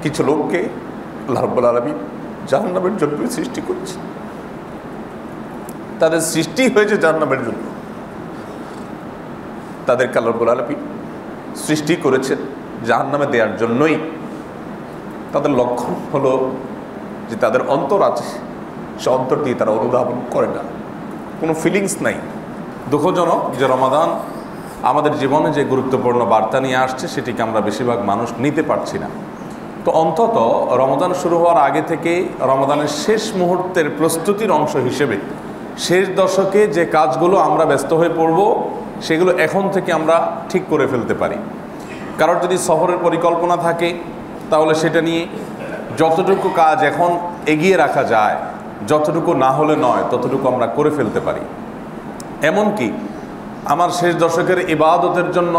কিছু লোককে আল্লাহ রাব্বুল আলামিন জাহান্নামের জন্য সৃষ্টি করেছে। তাদের সৃষ্টি হয়েছে জাহান্নামের জন্য। তাদেরকে আল্লাহ রাব্বুল আলামিন সৃষ্টি করেছেন জাহান্নামে দেওয়ার জন্যই। তাদের লক্ষণ হলো যে তাদের অন্তর আছে, সে অন্তর দিয়ে তারা অনুধাবন করে না, কোনো ফিলিংস নাই। দুঃখজনক যে রমাদান আমাদের জীবনে যে গুরুত্বপূর্ণ বার্তা নিয়ে আসছে সেটিকে আমরা বেশিরভাগ মানুষ নিতে পারছি না। তো অন্তত রমাদান শুরু হওয়ার আগে থেকে রমাদানের শেষ মুহূর্তের প্রস্তুতির অংশ হিসেবে শেষ দশকে যে কাজগুলো আমরা ব্যস্ত হয়ে পড়ব সেগুলো এখন থেকে আমরা ঠিক করে ফেলতে পারি। কারোর যদি সফরের পরিকল্পনা থাকে তাহলে সেটা নিয়ে যতটুকু কাজ এখন এগিয়ে রাখা যায়, যতটুকু না হলে নয় ততটুকু আমরা করে ফেলতে পারি। এমনকি আমার শেষ দশকের ইবাদতের জন্য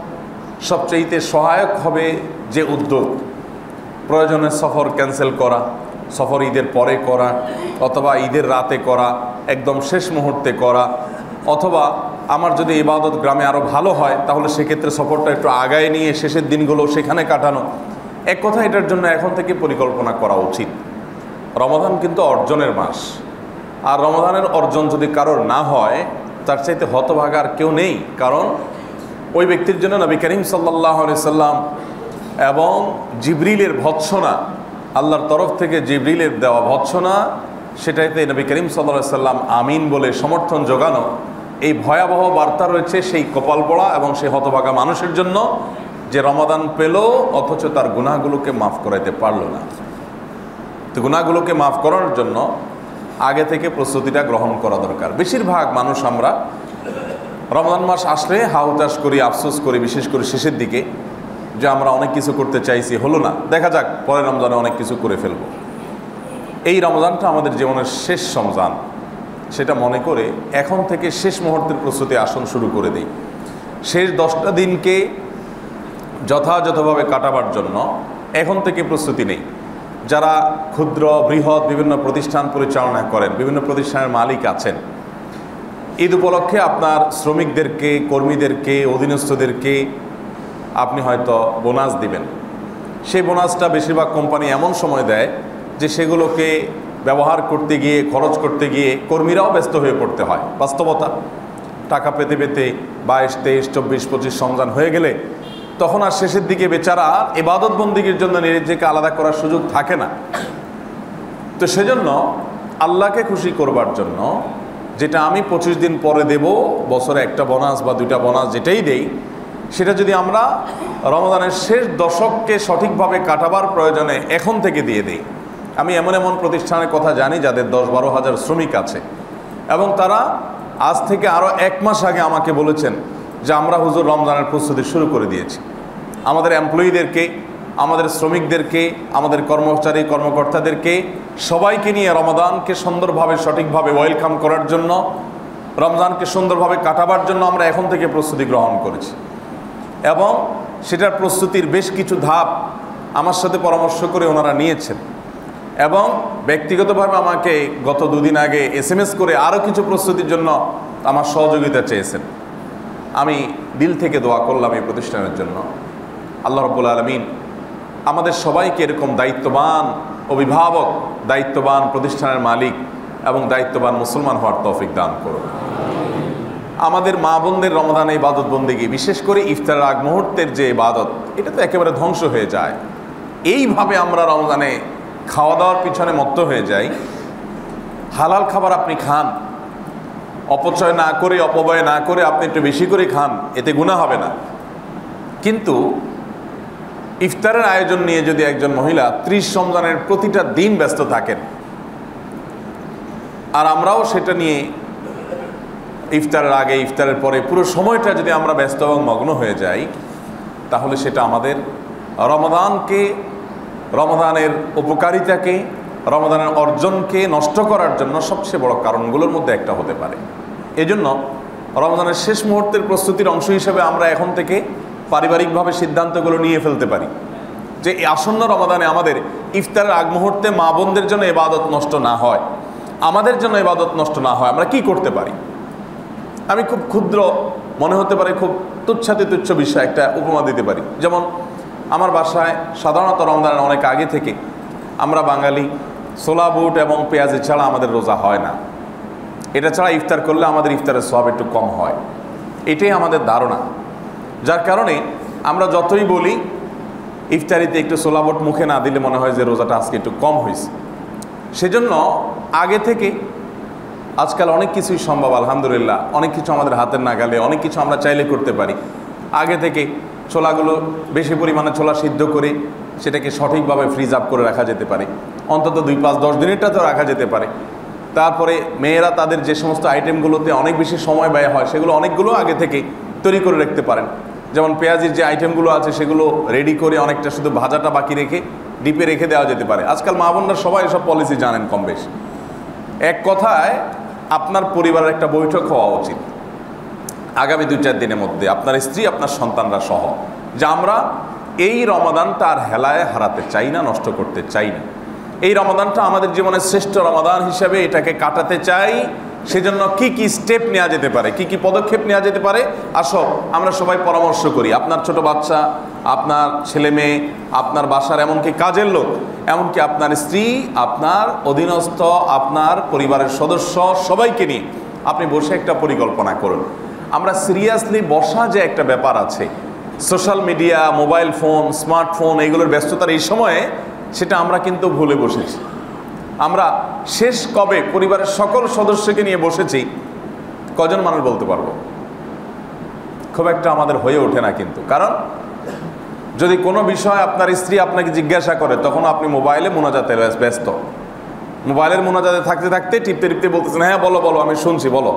সবচেয়ে সহায়ক হবে যে উদ্যোগ, প্রয়োজনে সফর ক্যান্সেল করা, সফর ঈদের পরে করা, অথবা ঈদের রাতে করা, একদম শেষ মুহূর্তে করা, অথবা আমার যদি ইবাদত গ্রামে আরও ভালো হয় তাহলে সেক্ষেত্রে সফরটা একটু আগায় নিয়ে শেষের দিনগুলো সেখানে কাটানো। এক কথা, এটার জন্য এখন থেকে পরিকল্পনা করা উচিত। রমাদান কিন্তু অর্জনের মাস, আর রমাদানের অর্জন যদি কারোর না হয় তার চাইতে হতভাগা আর কেউ নেই। কারণ ওই ব্যক্তির জন্য নবী করিম সাল্লাল্লাহু আলাইহি সাল্লাম এবং জিবরিলের ভৎসনা, আল্লাহর তরফ থেকে জিবরিলের দেওয়া ভৎসনা, সেটাতে নবী করিম সাল্লাল্লাহু আলাইহি সাল্লাম আমিন বলে সমর্থন জোগানো, এই ভয়াবহ বার্তা রয়েছে সেই কপাল পড়া এবং সেই হতভাগা মানুষের জন্য যে রমাদান পেল অথচ তার গুনাহগুলোকে মাফ করাইতে পারল না। তো গুনাহগুলোকে মাফ করার জন্য আগে থেকে প্রস্তুতিটা গ্রহণ করা দরকার। বেশিরভাগ মানুষ আমরা রমজান মাস আসলে হাহুতাশ করি, আফসোস করি, বিশেষ করে শেষের দিকে, যে আমরা অনেক কিছু করতে চাইছি, হলো না, দেখা যাক পরের রমজানে অনেক কিছু করে ফেলব। এই রমজানটা আমাদের জীবনের শেষ রমজান, সেটা মনে করে এখন থেকে শেষ মুহূর্তের প্রস্তুতি আসন শুরু করে দিই। শেষ 10টা দিনকে যথাযথভাবে কাটাবার জন্য এখন থেকে প্রস্তুতি নেই। যারা ক্ষুদ্র বৃহৎ বিভিন্ন প্রতিষ্ঠান পরিচালনা করেন, বিভিন্ন প্রতিষ্ঠানের মালিক আছেন, ঈদ উপলক্ষে আপনার শ্রমিকদেরকে, কর্মীদেরকে, অধীনস্থদেরকে আপনি হয়তো বোনাস দিবেন। সেই বোনাসটা বেশিরভাগ কোম্পানি এমন সময় দেয় যে সেগুলোকে ব্যবহার করতে গিয়ে, খরচ করতে গিয়ে কর্মীরাও ব্যস্ত হয়ে পড়তে হয়। বাস্তবতা, টাকা পেতে পেতে 22, 23, 24, 25 রমজান হয়ে গেলে তখন আর শেষের দিকে বেচারা ইবাদত বন্দেগীর জন্য নিজেকে আলাদা করার সুযোগ থাকে না। তো সেজন্য আল্লাহকে খুশি করবার জন্য যেটা আমি 25 দিন পরে দেব, বছরে একটা বোনাস বা 2টা বোনাস যেটাই দেই, সেটা যদি আমরা রমাদানের শেষ দশককে সঠিকভাবে কাটাবার প্রয়োজনে এখন থেকে দিয়ে দিই। আমি এমন এমন প্রতিষ্ঠানের কথা জানি যাদের 10-12 হাজার শ্রমিক আছে এবং তারা আজ থেকে আরও 1 মাস আগে আমাকে বলেছেন যে আমরা হুজুর রমজানের প্রস্তুতি শুরু করে দিয়েছি। আমাদের এমপ্লয়িদেরকে, আমাদের শ্রমিকদেরকে, আমাদের কর্মচারী কর্মকর্তাদেরকে সবাইকে নিয়ে রমাদানকে সুন্দরভাবে সঠিকভাবে ওয়েলকাম করার জন্য, রমজানকে সুন্দরভাবে কাটাবার জন্য আমরা এখন থেকে প্রস্তুতি গ্রহণ করেছি। এবং সেটার প্রস্তুতির বেশ কিছু ধাপ আমার সাথে পরামর্শ করে ওনারা নিয়েছেন এবং ব্যক্তিগতভাবে আমাকে গত 2 দিন আগে SMS করে আরও কিছু প্রস্তুতির জন্য আমার সহযোগিতা চেয়েছেন। আমি দিল থেকে দোয়া করলাম এই প্রতিষ্ঠানের জন্য। আল্লাহ রাব্বুল আলামিন আমাদের সবাইকে এরকম দায়িত্ববান অভিভাবক, দায়িত্ববান প্রতিষ্ঠানের মালিক এবং দায়িত্ববান মুসলমান হওয়ার তৌফিক দান করুন। আমাদের মা বোনদের রমাদানে ইবাদত বন্দেগী, বিশেষ করে ইফতারের আগ মুহূর্তের যে ইবাদত, এটা তো একেবারে ধ্বংস হয়ে যায়। এইভাবে আমরা রমজানে খাওয়া দাওয়ার পিছনে মত্ত হয়ে যাই। হালাল খাবার আপনি খান, অপচয় না করে, অপব্যয় না করে আপনি একটু বেশি করে খান, এতে গুনাহ হবে না। কিন্তু ইফতারের আয়োজন নিয়ে যদি একজন মহিলা 30 রমজানের প্রতিটা দিন ব্যস্ত থাকেন আর আমরাও সেটা নিয়ে ইফতারের আগে, ইফতারের পরে পুরো সময়টা যদি আমরা ব্যস্ত এবং মগ্ন হয়ে যাই, তাহলে সেটা আমাদের রমাদানকে, রমাদানের উপকারিতাকে, রমাদানের অর্জনকে নষ্ট করার জন্য সবচেয়ে বড় কারণগুলোর মধ্যে একটা হতে পারে। এজন্য রমাদানের শেষ মুহূর্তের প্রস্তুতির অংশ হিসেবে আমরা এখন থেকে পারিবারিকভাবে সিদ্ধান্তগুলো নিয়ে ফেলতে পারি যে এই আসন্ন রমাদানে আমাদের ইফতারের আগ মুহূর্তে মা বোনদের জন্য ইবাদত নষ্ট না হয়, আমাদের জন্য ইবাদত নষ্ট না হয়, আমরা কি করতে পারি। আমি খুব ক্ষুদ্র মনে হতে পারে, খুব তুচ্ছাতি তুচ্ছ বিষয় একটা উপমা দিতে পারি। যেমন আমার বাসায় সাধারণত রমজানের অনেক আগে থেকে আমরা বাঙালি ছোলা বুট এবং পেঁয়াজি ছাড়া আমাদের রোজা হয় না। এটা ছাড়া ইফতার করলে আমাদের ইফতারের সওয়াব একটু কম হয়, এটাই আমাদের ধারণা। যার কারণে আমরা যতই বলি ইফতারিতে একটু ছোলা বুট মুখে না দিলে মনে হয় যে রোজাটা আজকে একটু কম হয়েছে। সেজন্য আগে থেকে আজকাল অনেক কিছুই সম্ভব, আলহামদুলিল্লাহ, অনেক কিছু আমাদের হাতের নাগালে, অনেক কিছু আমরা চাইলে করতে পারি। আগে থেকে ছোলাগুলো বেশি পরিমাণে ছোলা সিদ্ধ করে সেটাকে সঠিকভাবে ফ্রিজ আপ করে রাখা যেতে পারে, অন্তত 2, 5, 10 দিনেরটা তো রাখা যেতে পারে। তারপরে মেয়েরা তাদের যে সমস্ত আইটেমগুলোতে অনেক বেশি সময় ব্যয় হয় সেগুলো অনেকগুলো আগে থেকে তৈরি করে রাখতে পারেন। যেমন পেঁয়াজির যে আইটেমগুলো আছে সেগুলো রেডি করে অনেকটা শুধু ভাজাটা বাকি রেখে ডিপে রেখে দেওয়া যেতে পারে। আজকাল মা বোনরা সবাই এসব পলিসি জানেন কম বেশি। এক কথায় আপনার পরিবারের একটা বৈঠক হওয়া উচিত আগামী 2-4 দিনের মধ্যে, আপনার স্ত্রী আপনার সন্তানরা সহ, যে আমরা এই রমাদানটা আর হেলায় হারাতে চাই না, নষ্ট করতে চাই না। এই রমাদানটা আমাদের জীবনের শ্রেষ্ঠ রমাদান হিসাবে এটাকে কাটাতে চাই। সেজন্য কি কি স্টেপ নেওয়া যেতে পারে, কি কি পদক্ষেপ নেওয়া যেতে পারে, আসো আমরা সবাই পরামর্শ করি। আপনার ছোট বাচ্চা, আপনার ছেলে মেয়ে, আপনার বাসার এমনকি কাজের লোক, এমনকি আপনার স্ত্রী, আপনার অধীনস্থ, আপনার পরিবারের সদস্য, সবাইকে নিয়ে আপনি বসে একটা পরিকল্পনা করুন। আমরা সিরিয়াসলি বসা যে একটা ব্যাপার আছে, social media, mobile phone, smartphone, এগুলোর ব্যস্ততার এই সময়ে সেটা আমরা কিন্তু ভুলে বসেছি। আমরা শেষ কবে পরিবারের সকল সদস্যকে নিয়ে বসেছি কজন মানুষ বলতে পারবো? খুব একটা আমাদের হয়ে ওঠে না কিন্তু। কারণ যদি কোনো বিষয় আপনার স্ত্রী আপনাকে জিজ্ঞাসা করে তখন আপনি মোবাইলে মোনাজাতে ব্যস্ত, মোবাইলের মোনাজাতে থাকতে থাকতে টিপতে টিপতে বলতেছেন, হ্যাঁ বলো বলো, আমি শুনছি, বলো।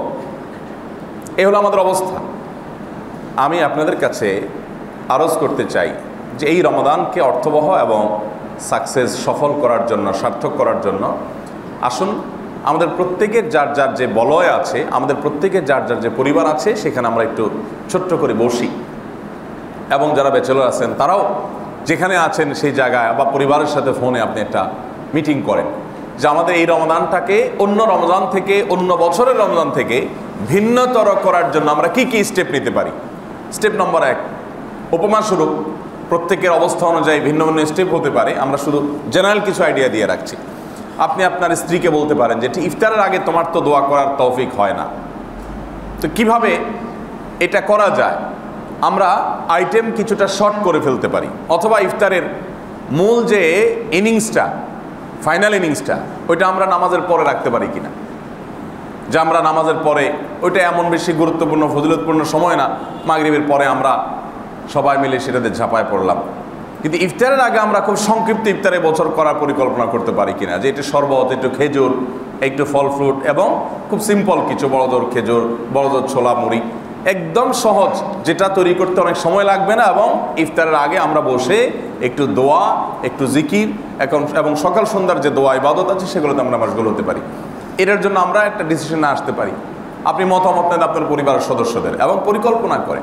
এই হলো আমাদের অবস্থা। আমি আপনাদের কাছে আরজ করতে চাই যে এই রমাদানকে অর্থবহ এবং সাকসেস, সফল করার জন্য, সার্থক করার জন্য আসুন আমাদের প্রত্যেকের যার যার যে বলয় আছে, আমাদের প্রত্যেকের যার যার যে পরিবার আছে, সেখানে আমরা একটু ছোট্ট করে বসি। এবং যারা ব্যাচেলর আছেন তারাও যেখানে আছেন সেই জায়গায় বা পরিবারের সাথে ফোনে আপনি একটা মিটিং করেন যে আমাদের এই রমাদানটাকে অন্য রমজান থেকে, অন্য বছরের রমজান থেকে ভিন্নতর করার জন্য আমরা কি কি স্টেপ নিতে পারি। স্টেপ নম্বর 1, উপমাস্বরূপ প্রত্যেকের অবস্থা অনুযায়ী ভিন্ন ভিন্ন স্টেপ হতে পারে, আমরা শুধু জেনারেল কিছু আইডিয়া দিয়ে রাখছি। আপনি আপনার স্ত্রীকে বলতে পারেন যে ইফতারের আগে তোমার তো দোয়া করার তৌফিক হয় না, তো কিভাবে এটা করা যায়? আমরা আইটেম কিছুটা শর্ট করে ফেলতে পারি, অথবা ইফতারের মূল যে ইনিংসটা, ফাইনাল ইনিংসটা, ওইটা আমরা নামাজের পরে রাখতে পারি কিনা। যে আমরা নামাজের পরে, ওইটা এমন বেশি গুরুত্বপূর্ণ ফজিলতপূর্ণ সময় না, মাগরিবের পরে আমরা সবাই মিলে সেটাতে ঝাঁপায় পড়লাম। কিন্তু ইফতারের আগে আমরা খুব সংক্ষিপ্ত ইফতারে বছর করার পরিকল্পনা করতে পারি কিনা, যে একটু শরবত, একটু খেজুর, একটু ফল ফ্রুট এবং খুব সিম্পল কিছু, বড়জোর খেজুর, বড়জোর ছোলা মুড়ি, একদম সহজ, যেটা তৈরি করতে অনেক সময় লাগবে না। এবং ইফতারের আগে আমরা বসে একটু দোয়া, একটু জিকির এবং সকাল সন্ধ্যার যে দোয়া ইবাদত আছে সেগুলোতে আমরা মশগুল হতে পারি। এটার জন্য আমরা একটা ডিসিশনে আসতে পারি। আপনি মতামত নেন আপনার পরিবারের সদস্যদের এবং পরিকল্পনা করেন।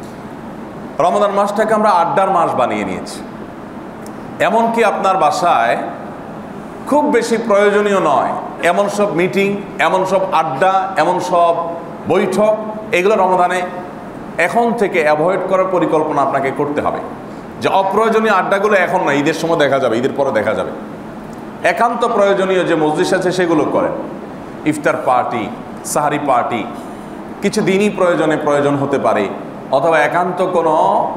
রমাদান মাসটাকে আমরা আড্ডার মাস বানিয়ে নিয়েছি। এমনকি আপনার বাসায় খুব বেশি প্রয়োজনীয় নয় এমন সব মিটিং, এমন সব আড্ডা, এমন সব বৈঠক, এগুলো রমাদানে এখন থেকে অ্যাভয়েড করার পরিকল্পনা আপনাকে করতে হবে। যে অপ্রয়োজনীয় আড্ডাগুলো এখন না, ঈদের সময় দেখা যাবে, ঈদের পরে দেখা যাবে। একান্ত প্রয়োজনীয় যে মজলিস আছে সেগুলো করেন। ইফতার পার্টি, সাহারি পার্টি, কিছু দিনই প্রয়োজন হতে পারে, অথবা একান্ত কোনো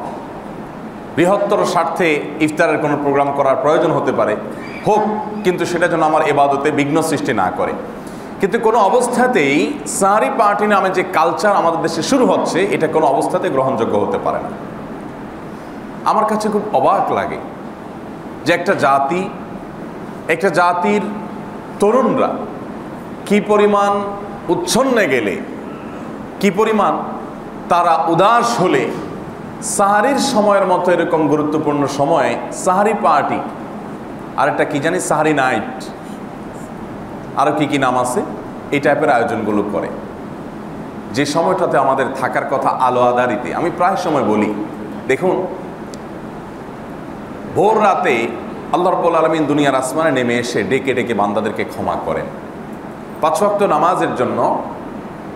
বৃহত্তর স্বার্থে ইফতারের কোনো প্রোগ্রাম করার প্রয়োজন হতে পারে, হোক, কিন্তু সেটা যেন আমার ইবাদতে বিঘ্ন সৃষ্টি না করে। কিন্তু কোনো অবস্থাতেই সাহারি পার্টি নামে যে কালচার আমাদের দেশে শুরু হচ্ছে, এটা কোনো অবস্থাতে গ্রহণযোগ্য হতে পারে না। আমার কাছে খুব অবাক লাগে যে একটা জাতির তরুণরা কি পরিমাণ উচ্ছন্নে গেলে, কি পরিমাণ তারা উদাস হলে সাহারির সময়ের মতো এরকম গুরুত্বপূর্ণ সময়ে সাহারি পার্টি, আর একটা কি জানি সাহারি নাইট, আরও কি নাম আছে, এই টাইপের আয়োজনগুলো করে। যে সময়টাতে আমাদের থাকার কথা আলো আধারিতে। আমি প্রায় সময় বলি, দেখুন, ভোর রাতে আল্লাহ রাব্বুল আলামিন দুনিয়ার আসমানে নেমে এসে ডেকে ডেকে বান্দাদেরকে ক্ষমা করেন। 5 ওয়াক্ত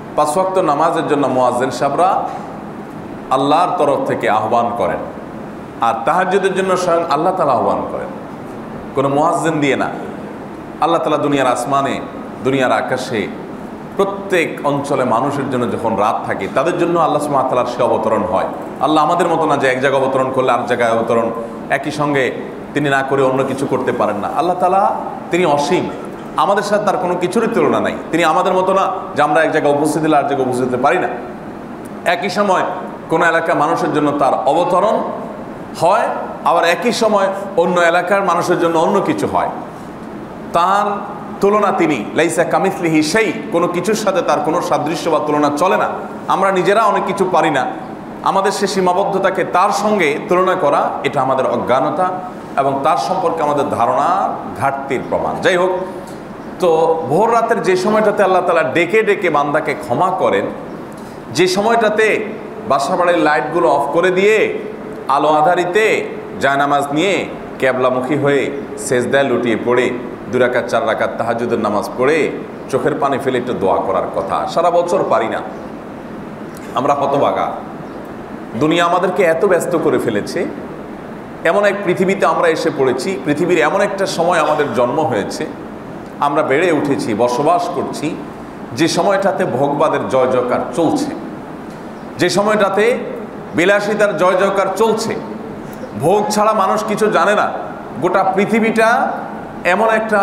নামাজের জন্য মুয়াজ্জিন সাহেবরা আল্লাহর তরফ থেকে আহ্বান করেন আর তাহাজ্জুদের জন্য স্বয়ং আল্লাহ তাআলা আহ্বান করেন, কোনো মুয়াজ্জিন দিয়ে না। আল্লাহ তাআলা দুনিয়ার আসমানে, দুনিয়ার আকাশে, প্রত্যেক অঞ্চলে মানুষের জন্য যখন রাত থাকে তাদের জন্য আল্লাহ সুবহানাহু ওয়া তাআলার সে অবতরণ হয়। আল্লাহ আমাদের মতো না যে এক জায়গায় অবতরণ করলে আর জায়গায় অবতরণ একই সঙ্গে তিনি না করে অন্য কিছু করতে পারেন না। আল্লাহ তাআলা তিনি অসীম, আমাদের সাথে তার কোনো কিছুরই তুলনা নাই। তিনি আমাদের মতো না যে আমরা এক জায়গায় উপস্থিত হলে আর জায়গায় উপস্থিত হতে পারি না। একই সময় কোনো এলাকার মানুষের জন্য তার অবতরণ হয়, আবার একই সময় অন্য এলাকার মানুষের জন্য অন্য কিছু হয়। তার তুলনা তিনি লাইসা কামিসলিহি শাই, কোনো কিছুর সাথে তার কোনো সাদৃশ্য বা তুলনা চলে না। আমরা নিজেরা অনেক কিছু পারি না, আমাদের সে সীমাবদ্ধতাকে তার সঙ্গে তুলনা করা এটা আমাদের অজ্ঞানতা এবং তার সম্পর্কে আমাদের ধারণা ঘাটতির প্রমাণ। যাই হোক, তো ভোর রাতের যে সময়টাতে আল্লাহ তাআলা ডেকে ডেকে বান্দাকে ক্ষমা করেন, যে সময়টাতে বাসাবাড়ির লাইটগুলো অফ করে দিয়ে আলো আধারিতে জায়নামাজ নিয়ে ক্যাবলামুখী হয়ে সেজদায় লুটিয়ে পড়ে 2 রাকাত 4 রাকাত তাহাজ্জুদের নামাজ পড়ে চোখের পানি ফেলে একটু দোয়া করার কথা, সারা বছর পারি না। আমরা হতভাগা, দুনিয়া আমাদেরকে এত ব্যস্ত করে ফেলেছে, এমন এক পৃথিবীতে আমরা এসে পড়েছি, পৃথিবীর এমন একটা সময় আমাদের জন্ম হয়েছে, আমরা বেড়ে উঠেছি, বসবাস করছি যে সময়টাতে ভোগবাদের জয় জয়কার চলছে, যে সময়টাতে বিলাসিতার জয় জয়কার চলছে। ভোগ ছাড়া মানুষ কিছু জানে না। গোটা পৃথিবীটা এমন একটা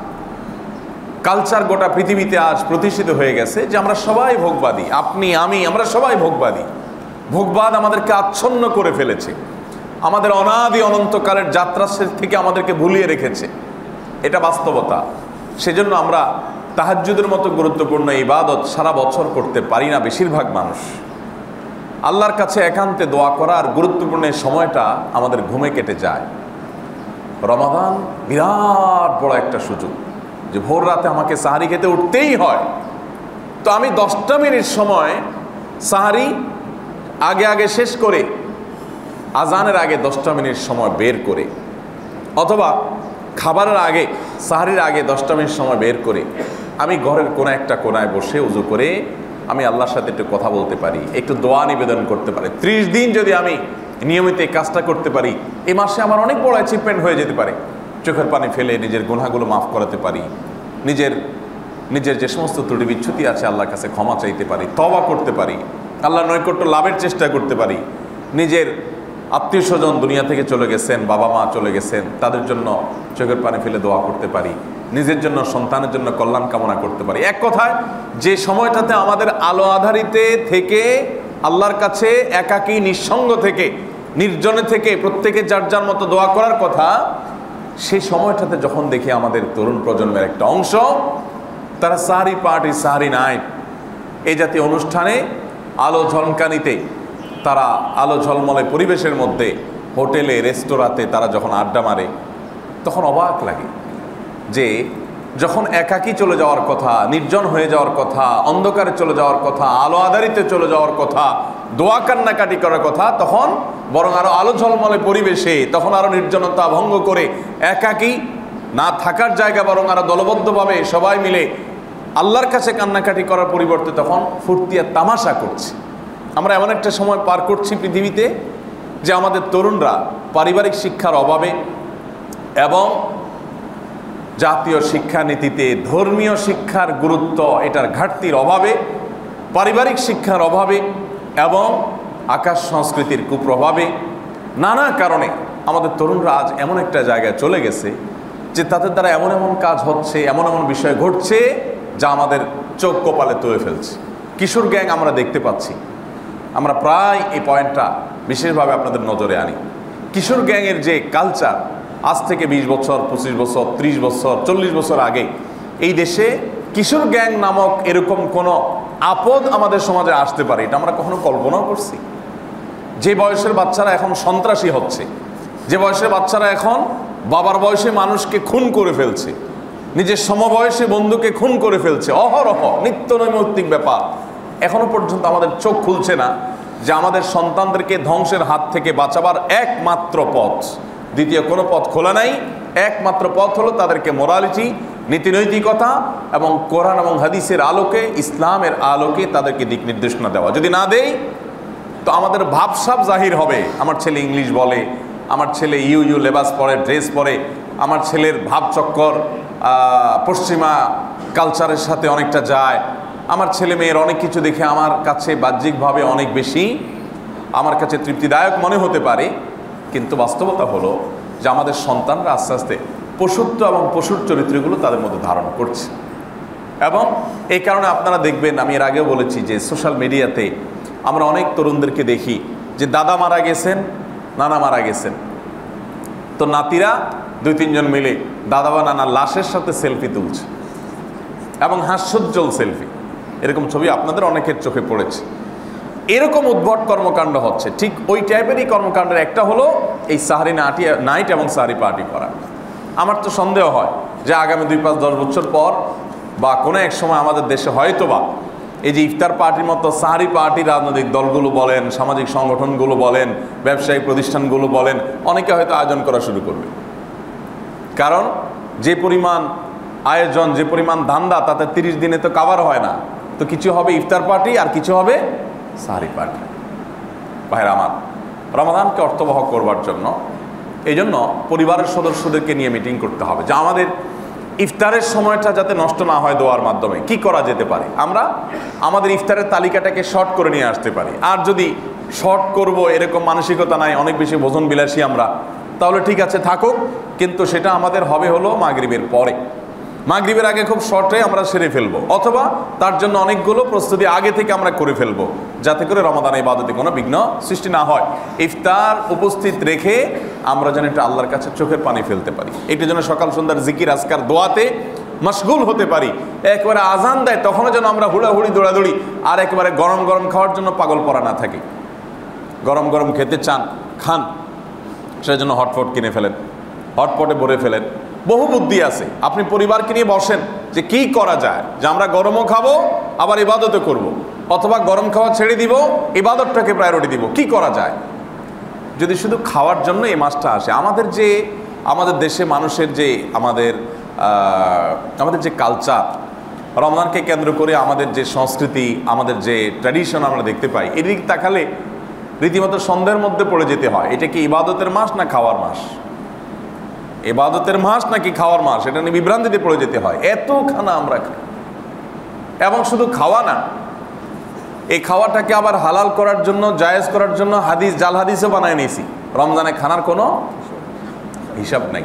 কালচার গোটা পৃথিবীতে আজ প্রতিষ্ঠিত হয়ে গেছে যে আমরা সবাই ভোগবাদী, আপনি আমি আমরা সবাই ভোগবাদী। ভোগবাদ আমাদেরকে আচ্ছন্ন করে ফেলেছে, আমাদের অনাদি অনন্তকালের যাত্রা থেকে আমাদেরকে ভুলিয়ে রেখেছে, এটা বাস্তবতা। সেজন্য আমরা তাহাজ্জুদের মতো গুরুত্বপূর্ণ ইবাদত সারা বছর করতে পারি না বেশিরভাগ মানুষ। আল্লাহর কাছে একান্তে দোয়া করার গুরুত্বপূর্ণ সময়টা আমাদের ঘুমে কেটে যায়। রমাদান বিরাট বড় একটা সুযোগ যে ভোর রাতে আমাকে সাহারি খেতে উঠতেই হয়, তো আমি 10টা মিনিট সময় সাহারি আগে আগে শেষ করে আজানের আগে 10টা মিনিট সময় বের করে, অথবা খাবারের আগে সাহারির আগে 10টা মিনিট সময় বের করে আমি ঘরের কোনো একটা কোনায় বসে উজু করে আমি আল্লাহর সাথে একটু কথা বলতে পারি, একটু দোয়া নিবেদন করতে পারি। 30 দিন যদি আমি নিয়মিত এই কাজটা করতে পারি, এই মাসে আমার অনেক বড় অ্যাচিভমেন্ট হয়ে যেতে পারে। চোখের পানি ফেলে নিজের গুনাহগুলো মাফ করাতে পারি, নিজের যে সমস্ত ত্রুটি বিচ্ছুতি আছে আল্লাহর কাছে ক্ষমা চাইতে পারি, তওবা করতে পারি, আল্লাহর নৈকট্য লাভের চেষ্টা করতে পারি। নিজের আত্মীয় স্বজন দুনিয়া থেকে চলে গেছেন, বাবা মা চলে গেছেন, তাদের জন্য চোখের পানি ফেলে দোয়া করতে পারি, নিজের জন্য সন্তানের জন্য কল্যাণ কামনা করতে পারি। এক কথায় যে সময়টাতে আমাদের আলো আধারিতে থেকে আল্লাহর কাছে একাকী নিঃসঙ্গ থেকে নির্জনে থেকে প্রত্যেকে যার যার মতো দোয়া করার কথা, সেই সময়টাতে যখন দেখি আমাদের তরুণ প্রজন্মের একটা অংশ তারা সাহারি পার্টি, সাহারি নাইট এই জাতীয় অনুষ্ঠানে আলো ঝলকানিতে, তারা আলো ঝলমলে পরিবেশের মধ্যে হোটেলে রেস্তোরাঁতে তারা যখন আড্ডা মারে, তখন অবাক লাগে যে যখন একাকী চলে যাওয়ার কথা, নির্জন হয়ে যাওয়ার কথা, অন্ধকারে চলে যাওয়ার কথা, আলো আধারিতে চলে যাওয়ার কথা, দোয়া কান্নাকাটি করার কথা, তখন বরং আরো আলো ঝলমলে পরিবেশে, তখন আরো নির্জনতা ভঙ্গ করে একাকী না থাকার জায়গা বরং আরো দলবদ্ধভাবে সবাই মিলে আল্লাহর কাছে কান্নাকাটি করার পরিবর্তে তখন ফুর্তি আর তামাশা করছে। আমরা এমন একটা সময় পার করছি পৃথিবীতে যে আমাদের তরুণরা পারিবারিক শিক্ষার অভাবে এবং জাতীয় শিক্ষানীতিতে ধর্মীয় শিক্ষার গুরুত্ব এটার ঘাটতির অভাবে, পারিবারিক শিক্ষার অভাবে এবং আকাশ সংস্কৃতির কুপ্রভাবে, নানা কারণে আমাদের তরুণরা আজ এমন একটা জায়গায় চলে গেছে যে তাদের দ্বারা এমন এমন কাজ হচ্ছে, এমন এমন বিষয় ঘটছে যা আমাদের চোখ কপালে তুলে ফেলছে। কিশোর গ্যাং আমরা দেখতে পাচ্ছি, আমরা প্রায় এই পয়েন্টটা বিশেষভাবে আপনাদের নজরে আনি। কিশোর গ্যাংয়ের যে কালচার, আজ থেকে 20 বছর, 25 বছর, 30 বছর, 40 বছর আগে এই দেশে কিশোর গ্যাং নামক এরকম কোনো আপদ আমাদের সমাজে আসতে পারে এটা আমরা কখনো কল্পনাও করছি? যে বয়সের বাচ্চারা এখন সন্ত্রাসী হচ্ছে, যে বয়সের বাচ্চারা এখন বাবার বয়সে মানুষকে খুন করে ফেলছে, নিজের সমবয়সী বন্ধুকে খুন করে ফেলছে, অহরহ নিত্য নৈমিত্তিক ব্যাপার, এখনো পর্যন্ত আমাদের চোখ খুলছে না যে আমাদের সন্তানদেরকে ধ্বংসের হাত থেকে বাঁচাবার একমাত্র পথ, দ্বিতীয় কোনো পথ খোলা নাই। একমাত্র পথ হলো তাদেরকে মোরালিটি, নীতিনৈতিকতা এবং কোরআন এবং হাদিসের আলোকে, ইসলামের আলোকে তাদেরকে দিক নির্দেশনা দেওয়া। যদি না দেই তো আমাদের ভাবসাব জাহির হবে, আমার ছেলে ইংলিশ বলে, আমার ছেলে ইউ ইউ লেবাস পরে, ড্রেস পরে, আমার ছেলের ভাবচক্কর পশ্চিমা কালচারের সাথে অনেকটা যায়, আমার ছেলে মেয়ের অনেক কিছু দেখে আমার কাছে বাহ্যিকভাবে অনেক বেশি আমার কাছে তৃপ্তিদায়ক মনে হতে পারে, কিন্তু বাস্তবতা হলো যে আমাদের সন্তানরা আস্তে আস্তে পশুত্ব এবং পশুর চরিত্রগুলো তাদের মধ্যে ধারণ করছে। এবং এই কারণে আপনারা দেখবেন, আমি এর আগেও বলেছি যে সোশ্যাল মিডিয়াতে আমরা অনেক তরুণদেরকে দেখি যে দাদা মারা গেছেন, নানা মারা গেছেন, তো নাতিরা 2-3 জন মিলে দাদা বা নানার লাশের সাথে সেলফি তুলছে এবং হাস্যোজ্জ্বল সেলফি। এরকম ছবি আপনাদের অনেকের চোখে পড়েছে। এরকম উদ্ভট কর্মকাণ্ড হচ্ছে। ঠিক ওই টাইপেরই কর্মকাণ্ডের একটা হলো এই সাহারি নাইট এবং সাহারি পার্টি করা। আমার তো সন্দেহ হয় যে আগামী 2-5-10 বছর পর বা কোনো এক সময় আমাদের দেশে হয়তোবা এই যে ইফতার পার্টির মতো সাহারি পার্টি রাজনৈতিক দলগুলো বলেন, সামাজিক সংগঠনগুলো বলেন, ব্যবসায়ী প্রতিষ্ঠানগুলো বলেন, অনেকে হয়তো আয়োজন করা শুরু করবে। কারণ যে পরিমাণ আয়োজন, যে পরিমাণ ধান্দা, তাতে 30 দিনে তো কাভার হয় না। তো কিছু হবে ইফতার পার্টি আর কিছু হবে সাহারি পার্টি। ভাইরা আমার, রমাদানকে অর্থবহ করবার জন্য এই জন্য পরিবারের সদস্যদেরকে নিয়ে মিটিং করতে হবে যে আমাদের ইফতারের সময়টা যাতে নষ্ট না হয় দোয়ার মাধ্যমে কি করা যেতে পারে। আমরা আমাদের ইফতারের তালিকাটাকে শর্ট করে নিয়ে আসতে পারি। আর যদি শর্ট করব এরকম মানসিকতা নাই, অনেক বেশি ভোজন বিলাসী আমরা, তাহলে ঠিক আছে থাকুক, কিন্তু সেটা আমাদের হবে হলো মাগরিবের পরে। মাগরিবের আগে খুব শর্টে আমরা সেরে ফেলবো, অথবা তার জন্য অনেকগুলো প্রস্তুতি আগে থেকে আমরা করে ফেলবো, যাতে করে রমাদান ইবাদতে কোনো বিঘ্ন সৃষ্টি না হয়। ইফতার উপস্থিত রেখে আমরা যেন একটু আল্লাহর কাছে চোখের পানি ফেলতে পারি, এটার জন্য সকাল সন্ধ্যার জিকির আজকার দোয়াতে মশগুল হতে পারি। একবারে আজান দেয় তখনও যেন আমরা হুড়াহুড়ি দৌড়াদৌড়ি আর একেবারে গরম গরম খাওয়ার জন্য পাগল পড়া না থাকি। গরম গরম খেতে চান, খান, সেই জন্য হটপট কিনে ফেলেন, হটপটে ভরে ফেলেন। বহু বুদ্ধি আছে। আপনি পরিবারকে নিয়ে বসেন যে কি করা যায়, যে আমরা গরমও খাবো আবার ইবাদতও করব, অথবা গরম খাওয়া ছেড়ে দিব, ইবাদতটাকে প্রায়োরিটি দিব, কি করা যায়। যদি শুধু খাওয়ার জন্য এই মাসটা আসে, আমাদের দেশে মানুষের যে আমাদের যে কালচার, রমজানকে কেন্দ্র করে আমাদের যে সংস্কৃতি, আমাদের যে ট্র্যাডিশন আমরা দেখতে পাই, এদিক তাকালে রীতিমতো সন্দেহের মধ্যে পড়ে যেতে হয়। এটা কি ইবাদতের মাস না খাওয়ার মাস? ইবাদতের মাস নাকি খাওয়ার মাস, এটা নিয়ে বিভ্রান্তিতে পড়ে যেতে হয়। এত খানা আমরা খাই, এবং শুধু খাওয়া না, এই খাওয়াটাকে আবার হালাল করার জন্য, জায়েজ করার জন্য জাল হাদিসও বানায় নিয়েছি। রমজানে খানার কোনো হিসাব নাই।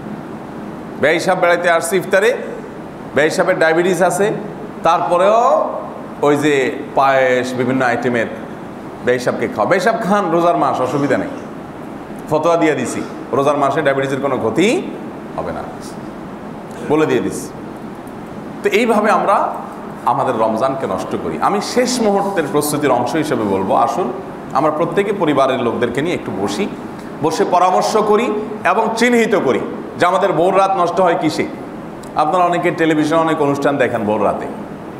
বেহিসাব বেড়াইতে আসছি ইফতারে, বেহিসাবের ডায়াবেটিস আছে, তারপরেও ওই যে পায়েস বিভিন্ন আইটেমের বেহিসাবকে খাওয়া। বেহিসাব খান, রোজার মাস, অসুবিধা নেই, ফতোয়া দিয়ে দিছি, রোজার মাসে ডায়াবেটিসের কোনো ক্ষতি হবে না, বলে দিয়ে দিছি। তো এইভাবে আমরা আমাদের রমজানকে নষ্ট করি। আমি শেষ মুহূর্তের প্রস্তুতির অংশ হিসেবে বলবো, আসুন আমরা প্রত্যেকে পরিবারের লোকদেরকে নিয়ে একটু বসে পরামর্শ করি এবং চিহ্নিত করি যে আমাদের ভোর রাত নষ্ট হয় কিসে। আপনারা অনেকে টেলিভিশনে অনেক অনুষ্ঠান দেখেন ভোর রাতে,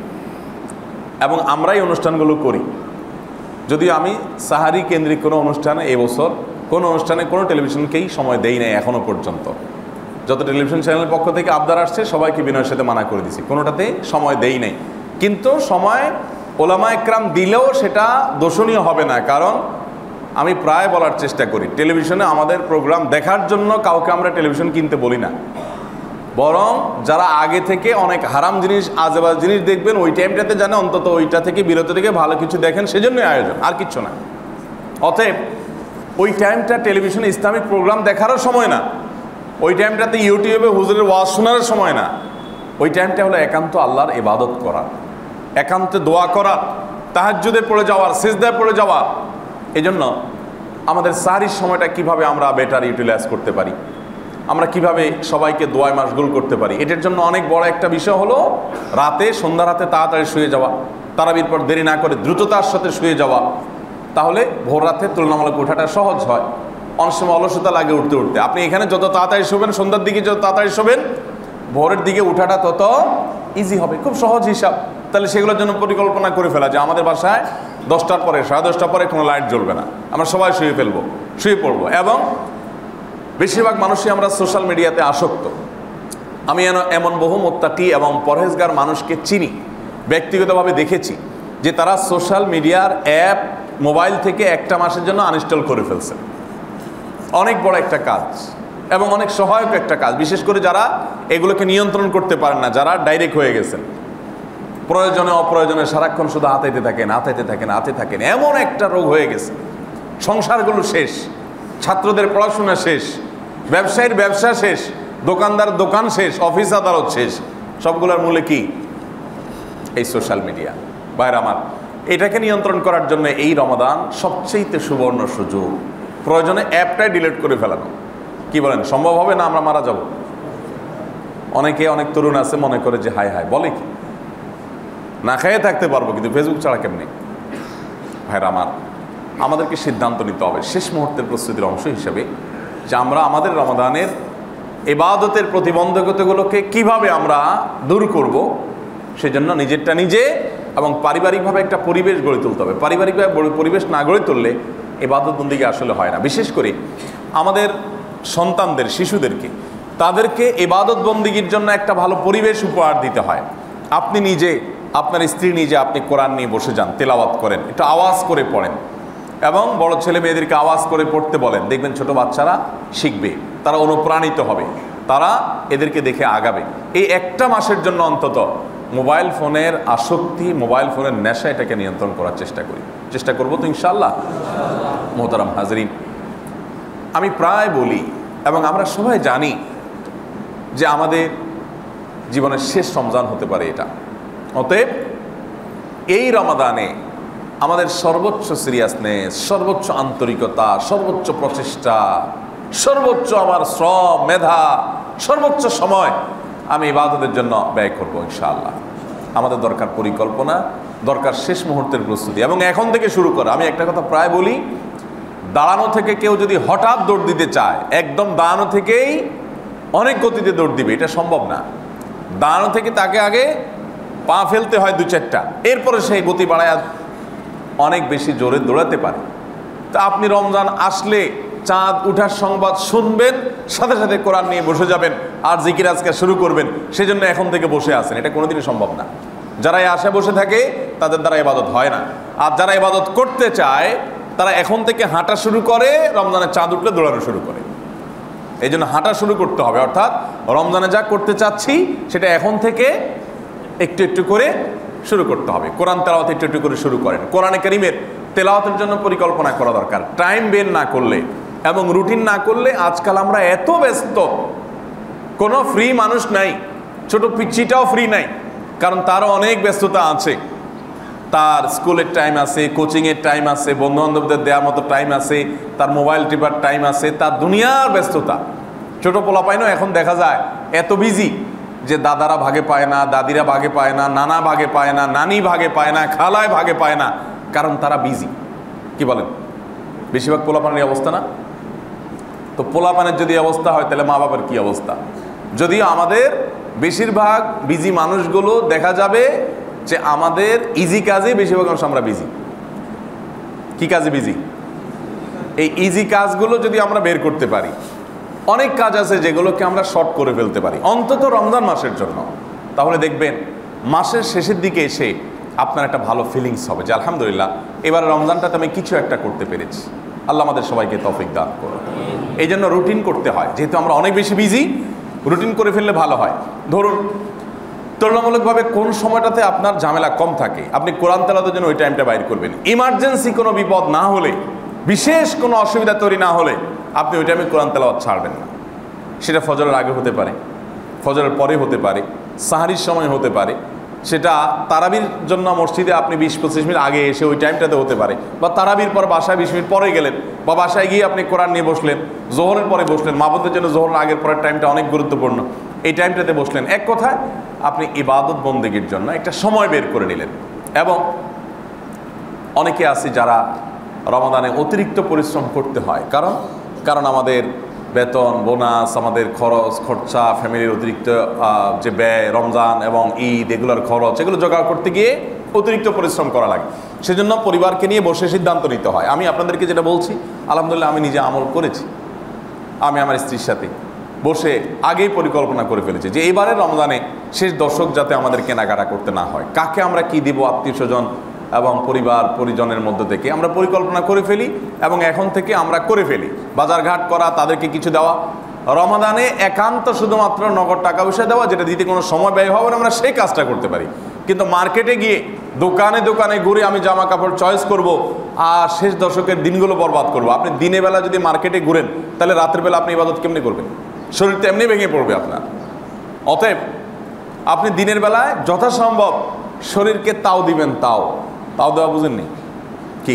এবং আমরাই অনুষ্ঠানগুলো করি। যদিও আমি সাহারি কেন্দ্রিক কোনো অনুষ্ঠানে এবছর কোনো অনুষ্ঠানে কোনো টেলিভিশনকেই সময় দেই নাই এখনও পর্যন্ত। যত টেলিভিশন চ্যানেলের পক্ষ থেকে আবদার আসছে সবাইকে বিনয়ের সাথে মানা করে দিছি, কোনোটাতে সময় দেই নাই। কিন্তু সময় ওলামা একরাম দিলেও সেটা দোষণীয় হবে না, কারণ আমি প্রায় বলার চেষ্টা করি টেলিভিশনে আমাদের প্রোগ্রাম দেখার জন্য কাউকে আমরা টেলিভিশন কিনতে বলি না, বরং যারা আগে থেকে অনেক হারাম জিনিস, আজেবাজ জিনিস দেখবেন ওই টাইমটাতে জানে অন্তত ওইটা থেকে বিরত থেকে ভালো কিছু দেখেন, সেজন্যই আয়োজন, আর কিচ্ছু না। অতএব ওই টাইমটা টেলিভিশনে ইসলামিক প্রোগ্রাম দেখারও সময় না, ওই টাইমটাতে ইউটিউবে হুজুরের ওয়াজ শোনার সময় না। ওই টাইমটা হলো একান্ত আল্লাহর ইবাদত করা, একান্তে দোয়া করা, তাহাজ্জুদে পড়ে যাওয়ার, সিজদায় পড়ে যাওয়ার। এই জন্য আমাদের সাহরির সময়টা কিভাবে আমরা বেটার ইউটিলাইজ করতে পারি, আমরা কিভাবে সবাইকে দোয়ায় মাশগুল করতে পারি, এটার জন্য অনেক বড় একটা বিষয় হলো রাতে, সন্ধ্যা রাতে তাড়াতাড়ি শুয়ে যাওয়া, তারাবির পর দেরি না করে দ্রুততার সাথে শুয়ে যাওয়া। তাহলে ভোর রাতে তুলনামূলক ওঠাটা সহজ হয়। অনেক সময় অলসতা লাগে উঠতে উঠতে। আপনি এখানে যত তাড়াতাড়ি শোবেন, সন্ধ্যার দিকে যত তাড়াতাড়ি শোবেন, ভোরের দিকে উঠাটা তত ইজি হবে, খুব সহজ হিসাব। তাহলে সেগুলোর জন্য পরিকল্পনা করে ফেলা যে আমাদের বাসায় 10টার পরে, 10:30টার পরে কোনো লাইট জ্বলবে না, আমরা সবাই শুয়ে পড়বো। এবং বেশিরভাগ মানুষই আমরা সোশ্যাল মিডিয়াতে আসক্ত। আমি এমন বহু মুত্তাকি এবং পরহেজগার মানুষকে চিনি, ব্যক্তিগতভাবে দেখেছি যে তারা সোশ্যাল মিডিয়ার অ্যাপ মোবাইল থেকে একটা মাসের জন্য আনইনস্টল করে ফেলছে। অনেক বড় একটা কাজ এবং অনেক সহায়ক একটা কাজ, বিশেষ করে যারা এগুলোকে নিয়ন্ত্রণ করতে পারেন না, যারা ডাইরেক্ট হয়ে গেছেন, প্রয়োজনে অপ্রয়োজনে সারাক্ষণ শুধু হাতাইতে থাকেন, এমন একটা রোগ হয়ে গেছে। সংসারগুলো শেষ, ছাত্রদের পড়াশোনা শেষ, ব্যবসায়ীর ব্যবসা শেষ, দোকানদার দোকান শেষ, অফিস আদালত শেষ। সবগুলোর মূলে কি? এই সোশ্যাল মিডিয়া। ভাইরা আমার, এটাকে নিয়ন্ত্রণ করার জন্য এই রমাদান সবচেয়ে সুবর্ণ সুযোগ। প্রয়োজনে অ্যাপটাই ডিলিট করে ফেলানো। কি বলেন, সম্ভব হবে না? আমরা মারা যাব। অনেক তরুণ আছে মনে করে যে হায় বলে কি, না খেয়ে থাকতে পারবো, কিন্তু ফেসবুক ছাড়া কেমনি? ভাইরা আমার, আমাদেরকে সিদ্ধান্ত নিতে হবে শেষ মুহূর্তের প্রস্তুতির অংশ হিসেবে যে আমরা আমাদের রমাদানের ইবাদতের প্রতিবন্ধকতাগুলোকে কিভাবে আমরা দূর করব। সেজন্য নিজেরটা নিজে এবং পারিবারিকভাবে একটা পরিবেশ গড়ে তুলতে হবে। পারিবারিকভাবে পরিবেশ না গড়ে তুললে ইবাদত বন্দেগী আসলে হয় না। বিশেষ করে আমাদের সন্তানদের, শিশুদেরকে, তাদেরকে ইবাদত বন্দেগীর জন্য একটা ভালো পরিবেশ উপহার দিতে হয়। আপনি নিজে, আপনার স্ত্রী নিজে, আপনি কোরআন নিয়ে বসে যান, তেলাওয়াত করেন, একটু আওয়াজ করে পড়েন এবং বড় ছেলে মেয়েদেরকে আওয়াজ করে পড়তে বলেন। দেখবেন ছোট বাচ্চারা শিখবে, তারা অনুপ্রাণিত হবে, তারা এদেরকে দেখে আগাবে। এই একটা মাসের জন্য অন্তত মোবাইল ফোনের আসক্তি, মোবাইল ফোনের নেশা, এটাকে নিয়ন্ত্রণ করার চেষ্টা করবো তো ইনশাআল্লাহ। মোহতারাম হাজরিন, আমি প্রায় বলি এবং আমরা সবাই জানি যে আমাদের জীবনের শেষ রমজান হতে পারে এটা। অতএব এই রমাদানে আমাদের সর্বোচ্চ সিরিয়াসনেস, সর্বোচ্চ আন্তরিকতা, সর্বোচ্চ প্রচেষ্টা, সর্বোচ্চ আমার শ্রম, মেধা, সর্বোচ্চ সময় আমি ইবাদতের জন্য ব্যয় করব ইনশাআল্লাহ। আমাদের দরকার পরিকল্পনা, দরকার শেষ মুহূর্তের প্রস্তুতি এবং এখন থেকে শুরু করা। আমি একটা কথা প্রায় বলি, দাঁড়ানো থেকে কেউ যদি হঠাৎ দৌড় দিতে চায়, একদম দাঁড়ানো থেকেই অনেক গতিতে দৌড় দিবে, এটা সম্ভব না। দাঁড়ানো থেকে তাকে আগে পা ফেলতে হয় 2-4টা, এরপরে সেই গতি বাড়ায় অনেক বেশি জোরে দৌড়াতে পারে। তা আপনি রমজান আসলে চাঁদ উঠার সংবাদ শুনবেন, সাথে সাথে কোরআন নিয়ে বসে যাবেন আর জিকির আজকার শুরু করবেন। সেজন্য এখন থেকে বসে আছেন, এটা কোনোদিনই সম্ভব না। যারা এই আশায় বসে থাকে তাদের দ্বারা ইবাদত হয় না। আর যারা ইবাদত করতে চায় তারা এখন থেকে হাঁটা শুরু করে, রমজানের চাঁদ উঠলে দৌড়ানো শুরু করে। এই জন্য হাঁটা শুরু করতে হবে, অর্থাৎ রমজানে যা করতে চাচ্ছি সেটা এখন থেকে একটু একটু করে শুরু করতে হবে। কোরআন তেলাওয়াত একটু একটু করে শুরু করেন। কোরআনে কারীমের তেলাওয়াতের জন্য পরিকল্পনা করা দরকার। টাইম বের না করলে এবং রুটিন না করলে, আজকাল আমরা এত ব্যস্ত, কোনো ফ্রি মানুষ নাই, ছোট পিচ্চিটাও ফ্রি নাই, কারণ তারও অনেক ব্যস্ততা আছে। তার স্কুলের টাইম আছে, কোচিংয়ের টাইম আছে, বন্ধুবান্ধবদের দেওয়ার মতো টাইম আছে, তার মোবাইল টিপার টাইম আছে, তার দুনিয়ার ব্যস্ততা। ছোট পোলাপাইনও এখন দেখা যায় এত বিজি যে দাদারা ভাগে পায় না, দাদিরা ভাগে পায় না, নানা ভাগে পায় না, নানি ভাগে পায় না, খালায় ভাগে পায় না, কারণ তারা বিজি। কি বলেন? বেশিরভাগ পোলাপানের অবস্থা না? তো পোলাপানের যদি অবস্থা হয় তাহলে মা বাবার কি অবস্থা? যদিও আমাদের বেশিরভাগ বিজি মানুষগুলো দেখা যাবে যে আমাদের ইজি কাজে বেশিরভাগ মানুষ আমরা বিজি। কি কাজে বিজি? এই ইজি কাজগুলো যদি আমরা বের করতে পারি, অনেক কাজ আছে যেগুলোকে আমরা শর্ট করে ফেলতে পারি, অন্তত রমজান মাসের জন্য, তাহলে দেখবেন মাসের শেষের দিকে এসে আপনার একটা ভালো ফিলিংস হবে যে আলহামদুলিল্লাহ এবার রমজানটাতে আমি কিছু একটা করতে পেরেছি। আল্লাহ আমাদের সবাইকে তৌফিক দান করুন। এই জন্য রুটিন করতে হয়, যেহেতু আমরা অনেক বেশি বিজি, রুটিন করে ফেললে ভালো হয়। ধরুন তুলনামূলকভাবে কোন সময়টাতে আপনার ঝামেলা কম থাকে, আপনি কোরআন তেলাওয়াতের জন্য ওই টাইমটা বাইর করবেন। ইমার্জেন্সি কোনো বিপদ না হলে, বিশেষ কোনো অসুবিধা তৈরি না হলে আপনি ওই টাইমে কোরআন তেলাওয়াত ছাড়বেন না। সেটা ফজরের আগে হতে পারে, ফজরের পরে হতে পারে, সাহারির সময় হতে পারে, সেটা তারাবির জন্য মসজিদে আপনি 20-25 মিনিট আগে এসে ওই টাইমটাতে হতে পারে, বা তারাবির পর বাসায় 20 মিনিট পরে গেলেন, বা বাসায় গিয়ে আপনি কোরআন নিয়ে বসলেন, জোহরের পরে বসলেন। মাবুদের জন্য জোহরের আগের পরের টাইমটা অনেক গুরুত্বপূর্ণ, এই টাইমটাতে বসলেন। এক কথায় আপনি ইবাদত বন্দেগীর জন্য একটা সময় বের করে নিলেন। এবং অনেকে আছে যারা রমাদানে অতিরিক্ত পরিশ্রম করতে হয়, কারণ আমাদের বেতন, বোনাস, আমাদের খরচ খরচা, ফ্যামিলির অতিরিক্ত যে ব্যয়, রমজান এবং ঈদ এগুলোর খরচ, এগুলো জোগাড় করতে গিয়ে অতিরিক্ত পরিশ্রম করা লাগে। সেজন্য পরিবারকে নিয়ে বসে সিদ্ধান্ত নিতে হয়। আমি আপনাদেরকে যেটা বলছি, আলহামদুলিল্লাহ আমি নিজে আমল করেছি। আমি আমার স্ত্রীর সাথে বসে আগেই পরিকল্পনা করে ফেলেছি যে এইবারের রমজানে শেষ দশক যাতে আমাদের কেনাকাটা করতে না হয়, কাকে আমরা কি দিব, আত্মীয় স্বজন এবং পরিবার পরিজনের মধ্য থেকে আমরা পরিকল্পনা করে ফেলি এবং এখন থেকে আমরা করে ফেলি বাজারঘাট করা, তাদেরকে কিছু দেওয়া। রমাদানে একান্ত শুধুমাত্র নগদ টাকা পয়সা দেওয়া, যেটা দিতে কোনো সময় ব্যয় হবে না, আমরা সেই কাজটা করতে পারি। কিন্তু মার্কেটে গিয়ে দোকানে দোকানে ঘুরে আমি জামা কাপড় চয়েস করব আর শেষ দশকের দিনগুলো বরবাদ করব। আপনি দিনের বেলা যদি মার্কেটে ঘুরেন তাহলে রাতের বেলা আপনি ইবাদত কেমনি করবেন? শরীর তো এমনি ভেঙে পড়বে আপনার। অতএব আপনি দিনের বেলায় যথাসম্ভব শরীরকে তাও দিবেন। তাও দেওয়া বুঝেননি কি?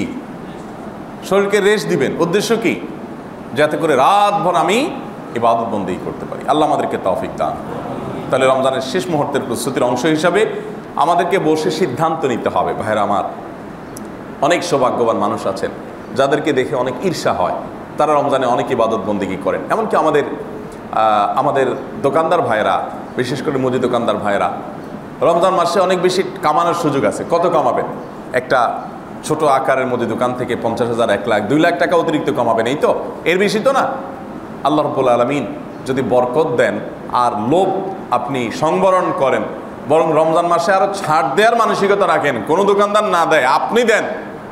শরীরকে রেস্ট দিবেন। উদ্দেশ্য কি? যাতে করে রাতভর আমি ইবাদত বন্দেগী করতে পারি। আল্লাহ আমাদেরকে তৌফিক দান। তাহলে রমজানের শেষ মুহূর্তের প্রস্তুতির অংশ হিসাবে আমাদেরকে বসে সিদ্ধান্ত নিতে হবে। ভাইরা আমার, অনেক সৌভাগ্যবান মানুষ আছেন যাদেরকে দেখে অনেক ঈর্ষা হয়। তারা রমজানে অনেক ইবাদত বন্দেগী করেন। এমনকি আমাদের দোকানদার ভাইরা, বিশেষ করে মুদি দোকানদার ভাইরা, রমজান মাসে অনেক বেশি কামানোর সুযোগ আছে। কত কামাবেন? একটা ছোট আকারের মুদি দোকান থেকে 50,000, 1 লাখ, 2 লাখ টাকা অতিরিক্ত কামাবেন, এই তো, এর বেশি তো না। আল্লাহ রাব্বুল আলামিন যদি বরকত দেন আর লোভ আপনি সংবরণ করেন, বরং রমজান মাসে আরো ছাড় দেওয়ার মানসিকতা রাখেন, কোনো দোকানদার না দেয় আপনি দেন,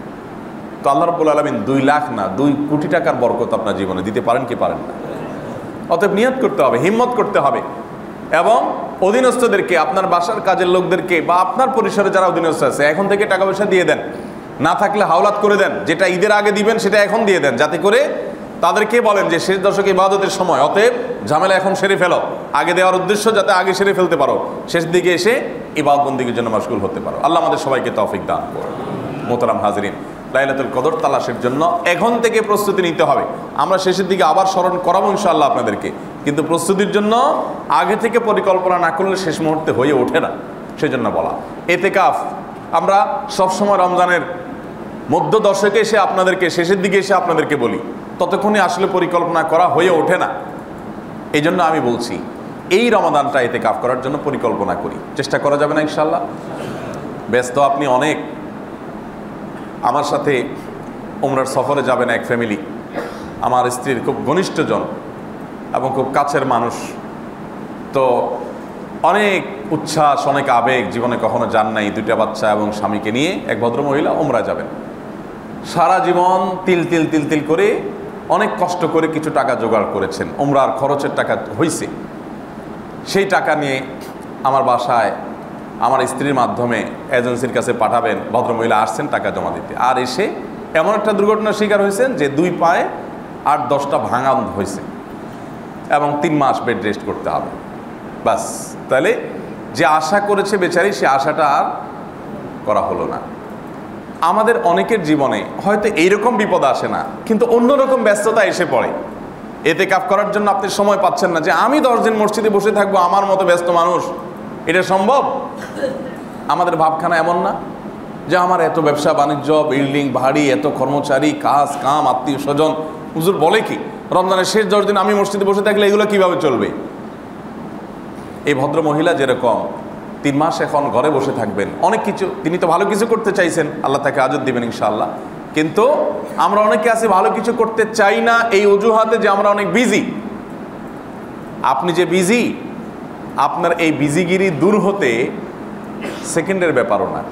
তো আল্লাহ রাব্বুল আলামিন 2 লাখ না 2 কোটি টাকার বরকত আপনার জীবনে দিতে পারেন কি পারেন না? অতএব নিয়ত করতে হবে, হিম্মত করতে হবে এবং অধীনস্থদেরকে, আপনার বাসার কাজের লোকদেরকে বা আপনার পরিসরে যারা অধীনস্থ আছে এখন থেকে টাকা পয়সা দিয়ে দেন। না থাকলে হাওলাত করে দেন, যেটা ঈদের আগে দিবেন সেটা এখন দিয়ে দেন, যাতে করে তাদেরকে বলেন যে শেষ দশকে ইবাদতের সময়, অতএব ঝামেলা এখন সেরে ফেলো। আগে দেওয়ার উদ্দেশ্য যাতে আগে সেরে ফেলতে পারো, শেষ দিকে এসে ইবাদত বন্দেগীর জন্য মাশগুল হতে পারো। আল্লাহ আমাদের সবাইকে তৌফিক দান করুন। মোহতারাম হাজরিন, লাইলাতুল কদর তালাশের জন্য এখন থেকে প্রস্তুতি নিতে হবে। আমরা শেষের দিকে আবার স্মরণ করাবো ইনশাআল্লাহ আপনাদেরকে, কিন্তু প্রস্তুতির জন্য আগে থেকে পরিকল্পনা না করলে শেষ মুহূর্তে হয়ে ওঠে না। সেজন্য বলা এতেকাফ আমরা সবসময় রমজানের মধ্য দশকে এসে আপনাদেরকে, শেষের দিকে এসে আপনাদেরকে বলি, ততক্ষণে আসলে পরিকল্পনা করা হয়ে ওঠে না। এই জন্য আমি বলছি এই রমাদানটা ইতিকাফ করার জন্য পরিকল্পনা করি। চেষ্টা করা যাবে না ইনশাআল্লাহ? ব্যস্ত আপনি অনেক। আমার সাথে উমরার সফরে যাবেন এক ফ্যামিলি, আমার স্ত্রীর খুব ঘনিষ্ঠজন এবং খুব কাছের মানুষ। তো অনেক উচ্ছ্বাস, অনেক আবেগ, জীবনে কখনো যান নাই, 2টা বাচ্চা এবং স্বামীকে নিয়ে এক ভদ্রমহিলা উমরা যাবেন। সারা জীবন তিল তিল তিল তিল করে অনেক কষ্ট করে কিছু টাকা জোগাড় করেছেন, উমরার খরচের টাকা হয়েছে। সেই টাকা নিয়ে আমার বাসায় আমার স্ত্রীর মাধ্যমে এজেন্সির কাছে পাঠাবেন। ভদ্রমহিলা আসছেন টাকা জমা দিতে, আর এসে এমন একটা দুর্ঘটনার শিকার হয়েছেন যে 2 পায়ে 8-10টা ভাঙা হয়েছে এবং 3 মাস বেড রেস্ট করতে হবে। বাস, তাহলে যে আশা করেছে বেচারি, সে আশাটা আর করা হলো না। আমাদের অনেকের জীবনে হয়তো এইরকম বিপদ আসে না, কিন্তু অন্যরকম ব্যস্ততা এসে পড়ে। ইতিকাফ করার জন্য আপনি সময় পাচ্ছেন না যে আমি 10 দিন মসজিদে বসে থাকবো, আমার মতো ব্যস্ত মানুষ, এটা সম্ভব? আমাদের ভাবখানা এমন না যে আমার এত ব্যবসা বাণিজ্য, বিল্ডিং, বাড়ি, এত কর্মচারী, কাজ কাম, আত্মীয় স্বজন, হুজুর বলে কি রমজানের শেষ 10 দিন আমি মসজিদে বসে থাকলে এগুলো কিভাবে চলবে? এই ভদ্র মহিলা যেরকম 3 মাস এখন ঘরে বসে থাকবেন, অনেক কিছু, তিনি তো ভালো কিছু করতে চাইছেন, আল্লাহ তাকে আজর দিবেন ইনশাআল্লাহ। কিন্তু আমরা অনেকে আছি ভালো কিছু করতে চাই না এই অজুহাতে যে আমরা অনেক বিজি। আপনি যে বিজি, আপনার এই বিজিগিরি দূর হতে সেকেন্ডের ব্যাপারও না।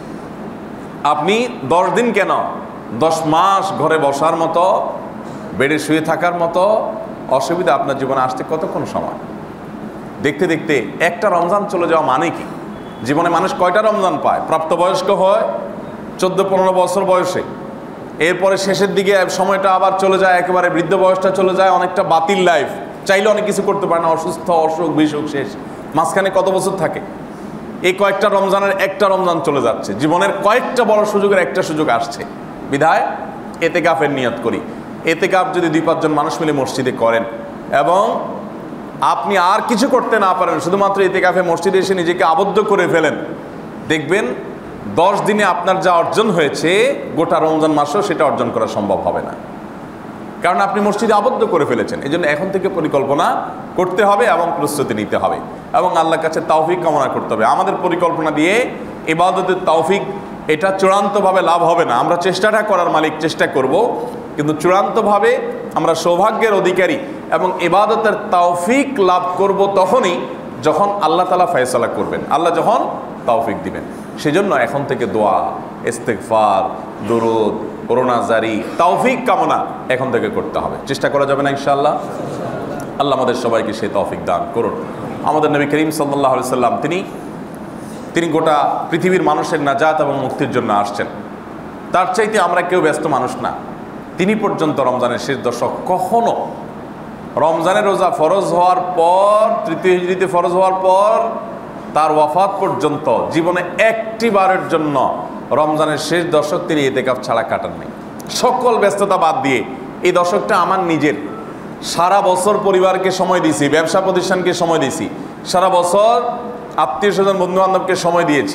আপনি 10 দিন কেন 10 মাস ঘরে বসার মতো, বেডে শুয়ে থাকার মতো অসুবিধা আপনার জীবনে আসতে কতক্ষণ সময়? দেখতে দেখতে একটা রমজান চলে যাওয়া মানে কি? জীবনে মানুষ কয়টা রমজান পায়? প্রাপ্তবয়স্ক হয় 14-15 বছর বয়সে, এরপরে শেষের দিকে সময়টা আবার চলে যায়, একেবারে বৃদ্ধ বয়সটা চলে যায়, অনেকটা বাতিল লাইফ, চাইলে অনেক কিছু করতে পারে না, অসুস্থ, অসুখ বিসুখ শেষ। মাঝখানে কত বছর থাকে? এই কয়েকটা রমজানের একটা রমজান চলে যাচ্ছে, জীবনের কয়েকটা বড় সুযোগের একটা সুযোগ আসছে। বিধায় ইতিকাফের নিয়ত করি। ইতিকাফ যদি 2-5 জন মানুষ মিলে মসজিদে করেন এবং আপনি আর কিছু করতে না পারেন, শুধুমাত্র ইতিকাফে মসজিদে এসে নিজেকে আবদ্ধ করে ফেলেন, দেখবেন 10 দিনে আপনার যা অর্জন হয়েছে গোটা রমজান মাসেও সেটা অর্জন করা সম্ভব হবে না, কারণ আপনি মসজিদে আবদ্ধ করে ফেলেছেন। এই জন্য এখন থেকে পরিকল্পনা করতে হবে এবং প্রস্তুতি নিতে হবে এবং আল্লাহর কাছে তৌফিক কামনা করতে হবে। আমাদের পরিকল্পনা দিয়ে ইবাদতের তৌফিক এটা চূড়ান্তভাবে লাভ হবে না। আমরা চেষ্টাটা করার মালিক, চেষ্টা করব, কিন্তু চূড়ান্তভাবে আমরা সৌভাগ্যের অধিকারী এবং ইবাদতের তৌফিক লাভ করব তখনই যখন আল্লাহ তাআলা ফয়সালা করবেন, আল্লাহ যখন তৌফিক দিবেন। সেজন্য এখন থেকে দোয়া, ইস্তেগফার, দুরুদ, করোনা জারি, তৌফিক কামনা এখন থেকে করতে হবে। চেষ্টা করা যাবে না ইনশাআল্লাহ? আল্লাহ আমাদের সবাইকে সেই তৌফিক দান করুন। আমাদের নবী করিম সাল্লাল্লাহু আলাইহি সাল্লাম তিনি গোটা পৃথিবীর মানুষের নাজাত এবং মুক্তির জন্য আসছেন। তার চাইতে আমরা কেউ ব্যস্ত মানুষ না। তিনি পর্যন্ত রমজানের শেষ দশক কখনো, রমজানের রোজা ফরজ হওয়ার পর, তৃতীয় হিজরিতে ফরজ হওয়ার পর তার ওয়াফাত পর্যন্ত জীবনে একটি বারের জন্য রমজানের শেষ দশক তিনি ইতিকাফ ছাড়া কাটাননি। সকল ব্যস্ততা বাদ দিয়ে এই দশকটা আমার নিজের। সারা বছর পরিবারকে সময় দিয়েছি, ব্যবসা প্রতিষ্ঠানকে সময় দিয়েছি, সারা বছর আত্মীয় স্বজন বন্ধু বান্ধবকে সময় দিয়েছি।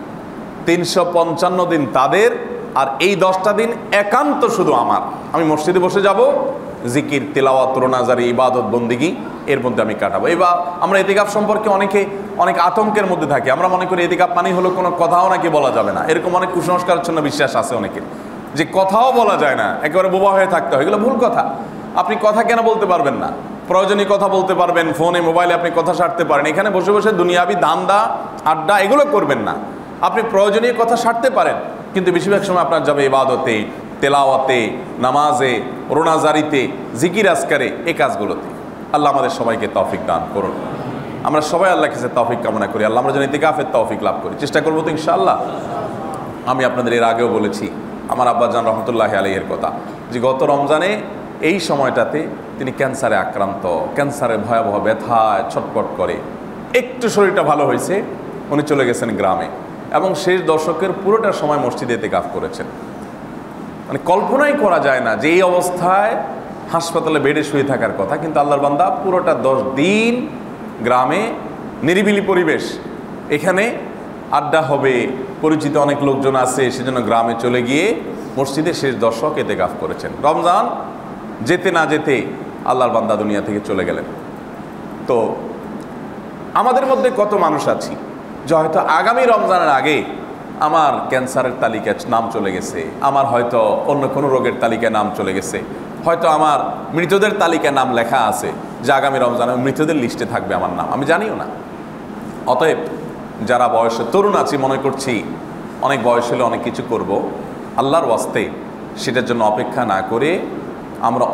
355 দিন তাদের, আর এই 10টা দিন একান্ত শুধু আমার। আমি মসজিদে বসে যাব, জিকির, তিলাওয়াত, রোনাজারি, ইবাদত, বন্দিগি এর মধ্যে আমি কাটাবো। এবার আমরা ইতিকাফ সম্পর্কে অনেক আতঙ্কের মধ্যে থাকি। আমরা মনে করি ইতিকাফ মানে হলো কোনো কথাও নাকি বলা যাবে না, এরকম অনেক কুসংস্কারাচ্ছন্ন বিশ্বাস আছে অনেকের, যে কথাও বলা যায় না, একেবারে বোবা হয়ে থাকতে হয়। এগুলো ভুল কথা। আপনি কথা কেন বলতে পারবেন না? প্রয়োজনীয় কথা বলতে পারবেন, ফোনে মোবাইলে আপনি কথা সারতে পারেন। এখানে বসে বসে দুনিয়াবি দান্দা আড্ডা এগুলো করবেন না। আপনি প্রয়োজনীয় কথা সারতে পারেন, কিন্তু বেশিরভাগ সময় আপনার যাবে ইবাদতে, তেলাওয়াতে, নামাজে, রোনাজারিতে, জিকির আজকারে, এই কাজগুলোতে। আল্লাহ আমাদের সবাইকে তৌফিক দান করুন। আমরা সবাই আল্লাহর কাছে তৌফিক কামনা করি। আল্লাহ আমরা যেন ইতিকাফের তৌফিক লাভ করি। চেষ্টা করবো তো ইনশাআল্লাহ। আমি আপনাদের এর আগেও বলেছি আমার আব্বাজান রহমতুল্লাহি আলাইহির কথা, যে গত রমজানে এই সময়টাতে তিনি ক্যান্সারে আক্রান্ত, ক্যান্সারের ভয়াবহ ব্যথায় ছটপট করে। একটু শরীরটা ভালো হয়েছে, উনি চলে গেছেন গ্রামে, এবং শেষ দশকের পুরোটা সময় মসজিদে ইতিকাফ করেছেন। মানে কল্পনাই করা যায় না যে এই অবস্থায় হাসপাতালে বেডে শুয়ে থাকার কথা, কিন্তু আল্লাহর বান্দা পুরোটা 10 দিন গ্রামে, নিরিবিলি পরিবেশ, এখানে আড্ডা হবে, পরিচিত অনেক লোকজন আছে, সেজন্য গ্রামে চলে গিয়ে মসজিদে শেষ দশক ইতিকাফ করেছেন। রমজান যেতে না যেতে আল্লাহর বান্দা দুনিয়া থেকে চলে গেলেন। তো আমাদের মধ্যে কত মানুষ আছি যে হয়তো আগামী রমজানের আগে আমার ক্যান্সারের তালিকায় নাম চলে গেছে, আমার হয়তো অন্য কোনো রোগের তালিকায় নাম চলে গেছে, হয়তো আমার মৃতদের তালিকায় নাম লেখা আছে যে আগামী রমজানে মৃতদের লিস্টে থাকবে আমার নাম, আমি জানিও না। অতএব যারা বয়সে তরুণ আছি, মনে করছি অনেক বয়স হলে অনেক কিছু করব, আল্লাহর ওয়াস্তে সেটার জন্য অপেক্ষা না করে আমরা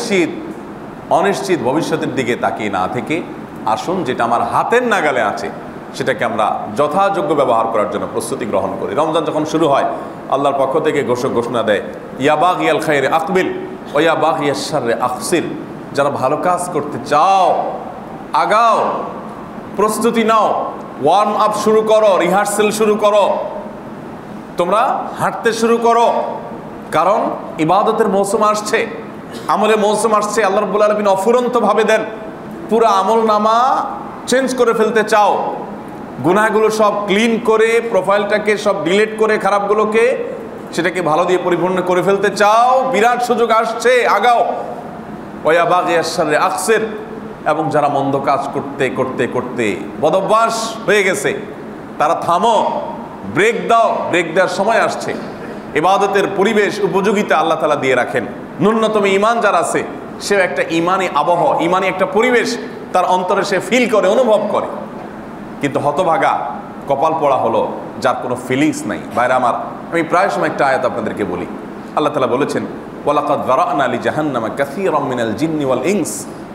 অনিশ্চিত ভবিষ্যতের দিকে তাকিয়ে না থেকে আসুন যেটা আমার হাতের নাগালে আছে সেটাকে আমরা যথাযোগ্য ব্যবহার করার জন্য প্রস্তুতি গ্রহণ করি। রমজান যখন শুরু হয় আল্লাহর পক্ষ থেকে ঘোষণা দেয়, ইয়া বাগিয়াল খায়রে আকবিল ও ইয়া বাগিয়াশ শাররে আকসির। যারা ভালো কাজ করতে চাও আগাও, প্রস্তুতি নাও, ওয়ার্ম আপ শুরু করো, রিহার্সেল শুরু করো, তোমরা হাঁটতে শুরু করো, কারণ ইবাদতের মৌসুম আসছে, আমলের মৌসুম আসছে। আল্লাহ রাব্বুল আলামিন অফুরন্তভাবে দেন। পুরো আমল নামা চেঞ্জ করে ফেলতে চাও, গুনাহগুলো সব ক্লিন করে, প্রোফাইলটাকে সব ডিলিট করে, খারাপগুলোকে সেটাকে ভালো দিয়ে পরিপূর্ণ করে ফেলতে চাও, বিরাট সুযোগ আসছে, আগাও। ওয়া বাগিয়াশ শাররে আকসির। এবং যারা মন্দ কাজ করতে করতে করতে বদভ্যাস হয়ে গেছে, তারা থামো, ব্রেক দাও। ব্রেক দেওয়ার সময় আসছে। ইবাদতের পরিবেশ উপযোগিতা আল্লাহ তাআলা দিয়ে রাখেন। ন্যূনতম ঈমান যার আছে, সে একটা ঈমানি আবহ, ঈমানি একটা পরিবেশ তার অন্তরে সে ফিল করে, অনুভব করে। কিন্তু হতভাগা, কপাল পড়া হলো যার কোনো ফিলিংস নাই। ভাইরা আমার, আমি প্রায় সময় একটা আয়াত আপনাদেরকে বলি। আল্লাহ তাআলা বলেছেন, ওয়ালাকাদ যারা'না লিজাহান্নামা কাসীরাম মিনাল জিন্নি ওয়াল ইনস।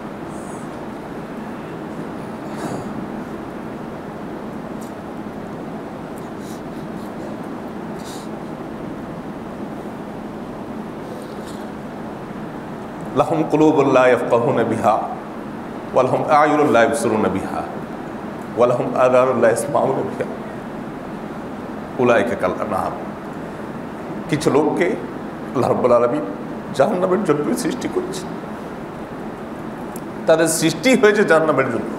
লাহুম কুলুবুন লা ইয়াফকাহুনা বিহা ওয়া লাহুম আ'য়ুনুন লা ইবসিরুনা বিহা ওয়া লাহুম আযানুন লা ইয়াসমাউনা বিহা উলাইকা কাল আনআম। কিছু লোককে আল্লাহ রাব্বুল আলামিন জাহান্নামের জন্য সৃষ্টি করেছেন। তাদের সৃষ্টি হয়েছে জাহান্নামের জন্য।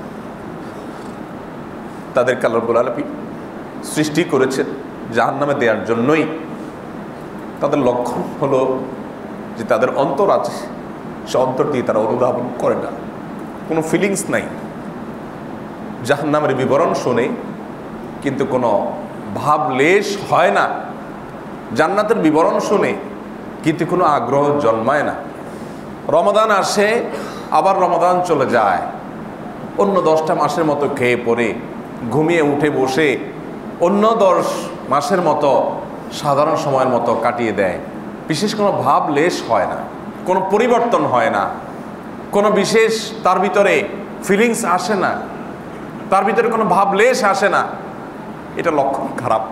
তাদেরকে আল্লাহ রাব্বুল আলামিন সৃষ্টি করেছেন জাহান্নামে দেওয়ার জন্যই। তাদের লক্ষণ হলো যে তাদের অন্তর আছে, সে অন্তর দিয়ে তারা অনুধাবন করে না, কোনো ফিলিংস নাই। জাহান্নামের বিবরণ শুনে কিন্তু কোনো ভাবলেশ হয় না। জান্নাতের বিবরণ শুনে কিন্তু কোনো আগ্রহ জন্মায় না। রমাদান আসে, আবার রমাদান চলে যায়। অন্য 10টা মাসের মতো খেয়ে পড়ে ঘুমিয়ে উঠে বসে অন্য 10 মাসের মতো সাধারণ সময়ের মতো কাটিয়ে দেয়, বিশেষ কোনো ভাব লেশ হয় না, কোনো পরিবর্তন হয় না, কোনো বিশেষ তার ভিতরে ফিলিংস আসে না, তার ভিতরে কোনো ভাব লেশ আসে না, এটা লক্ষণ খারাপ,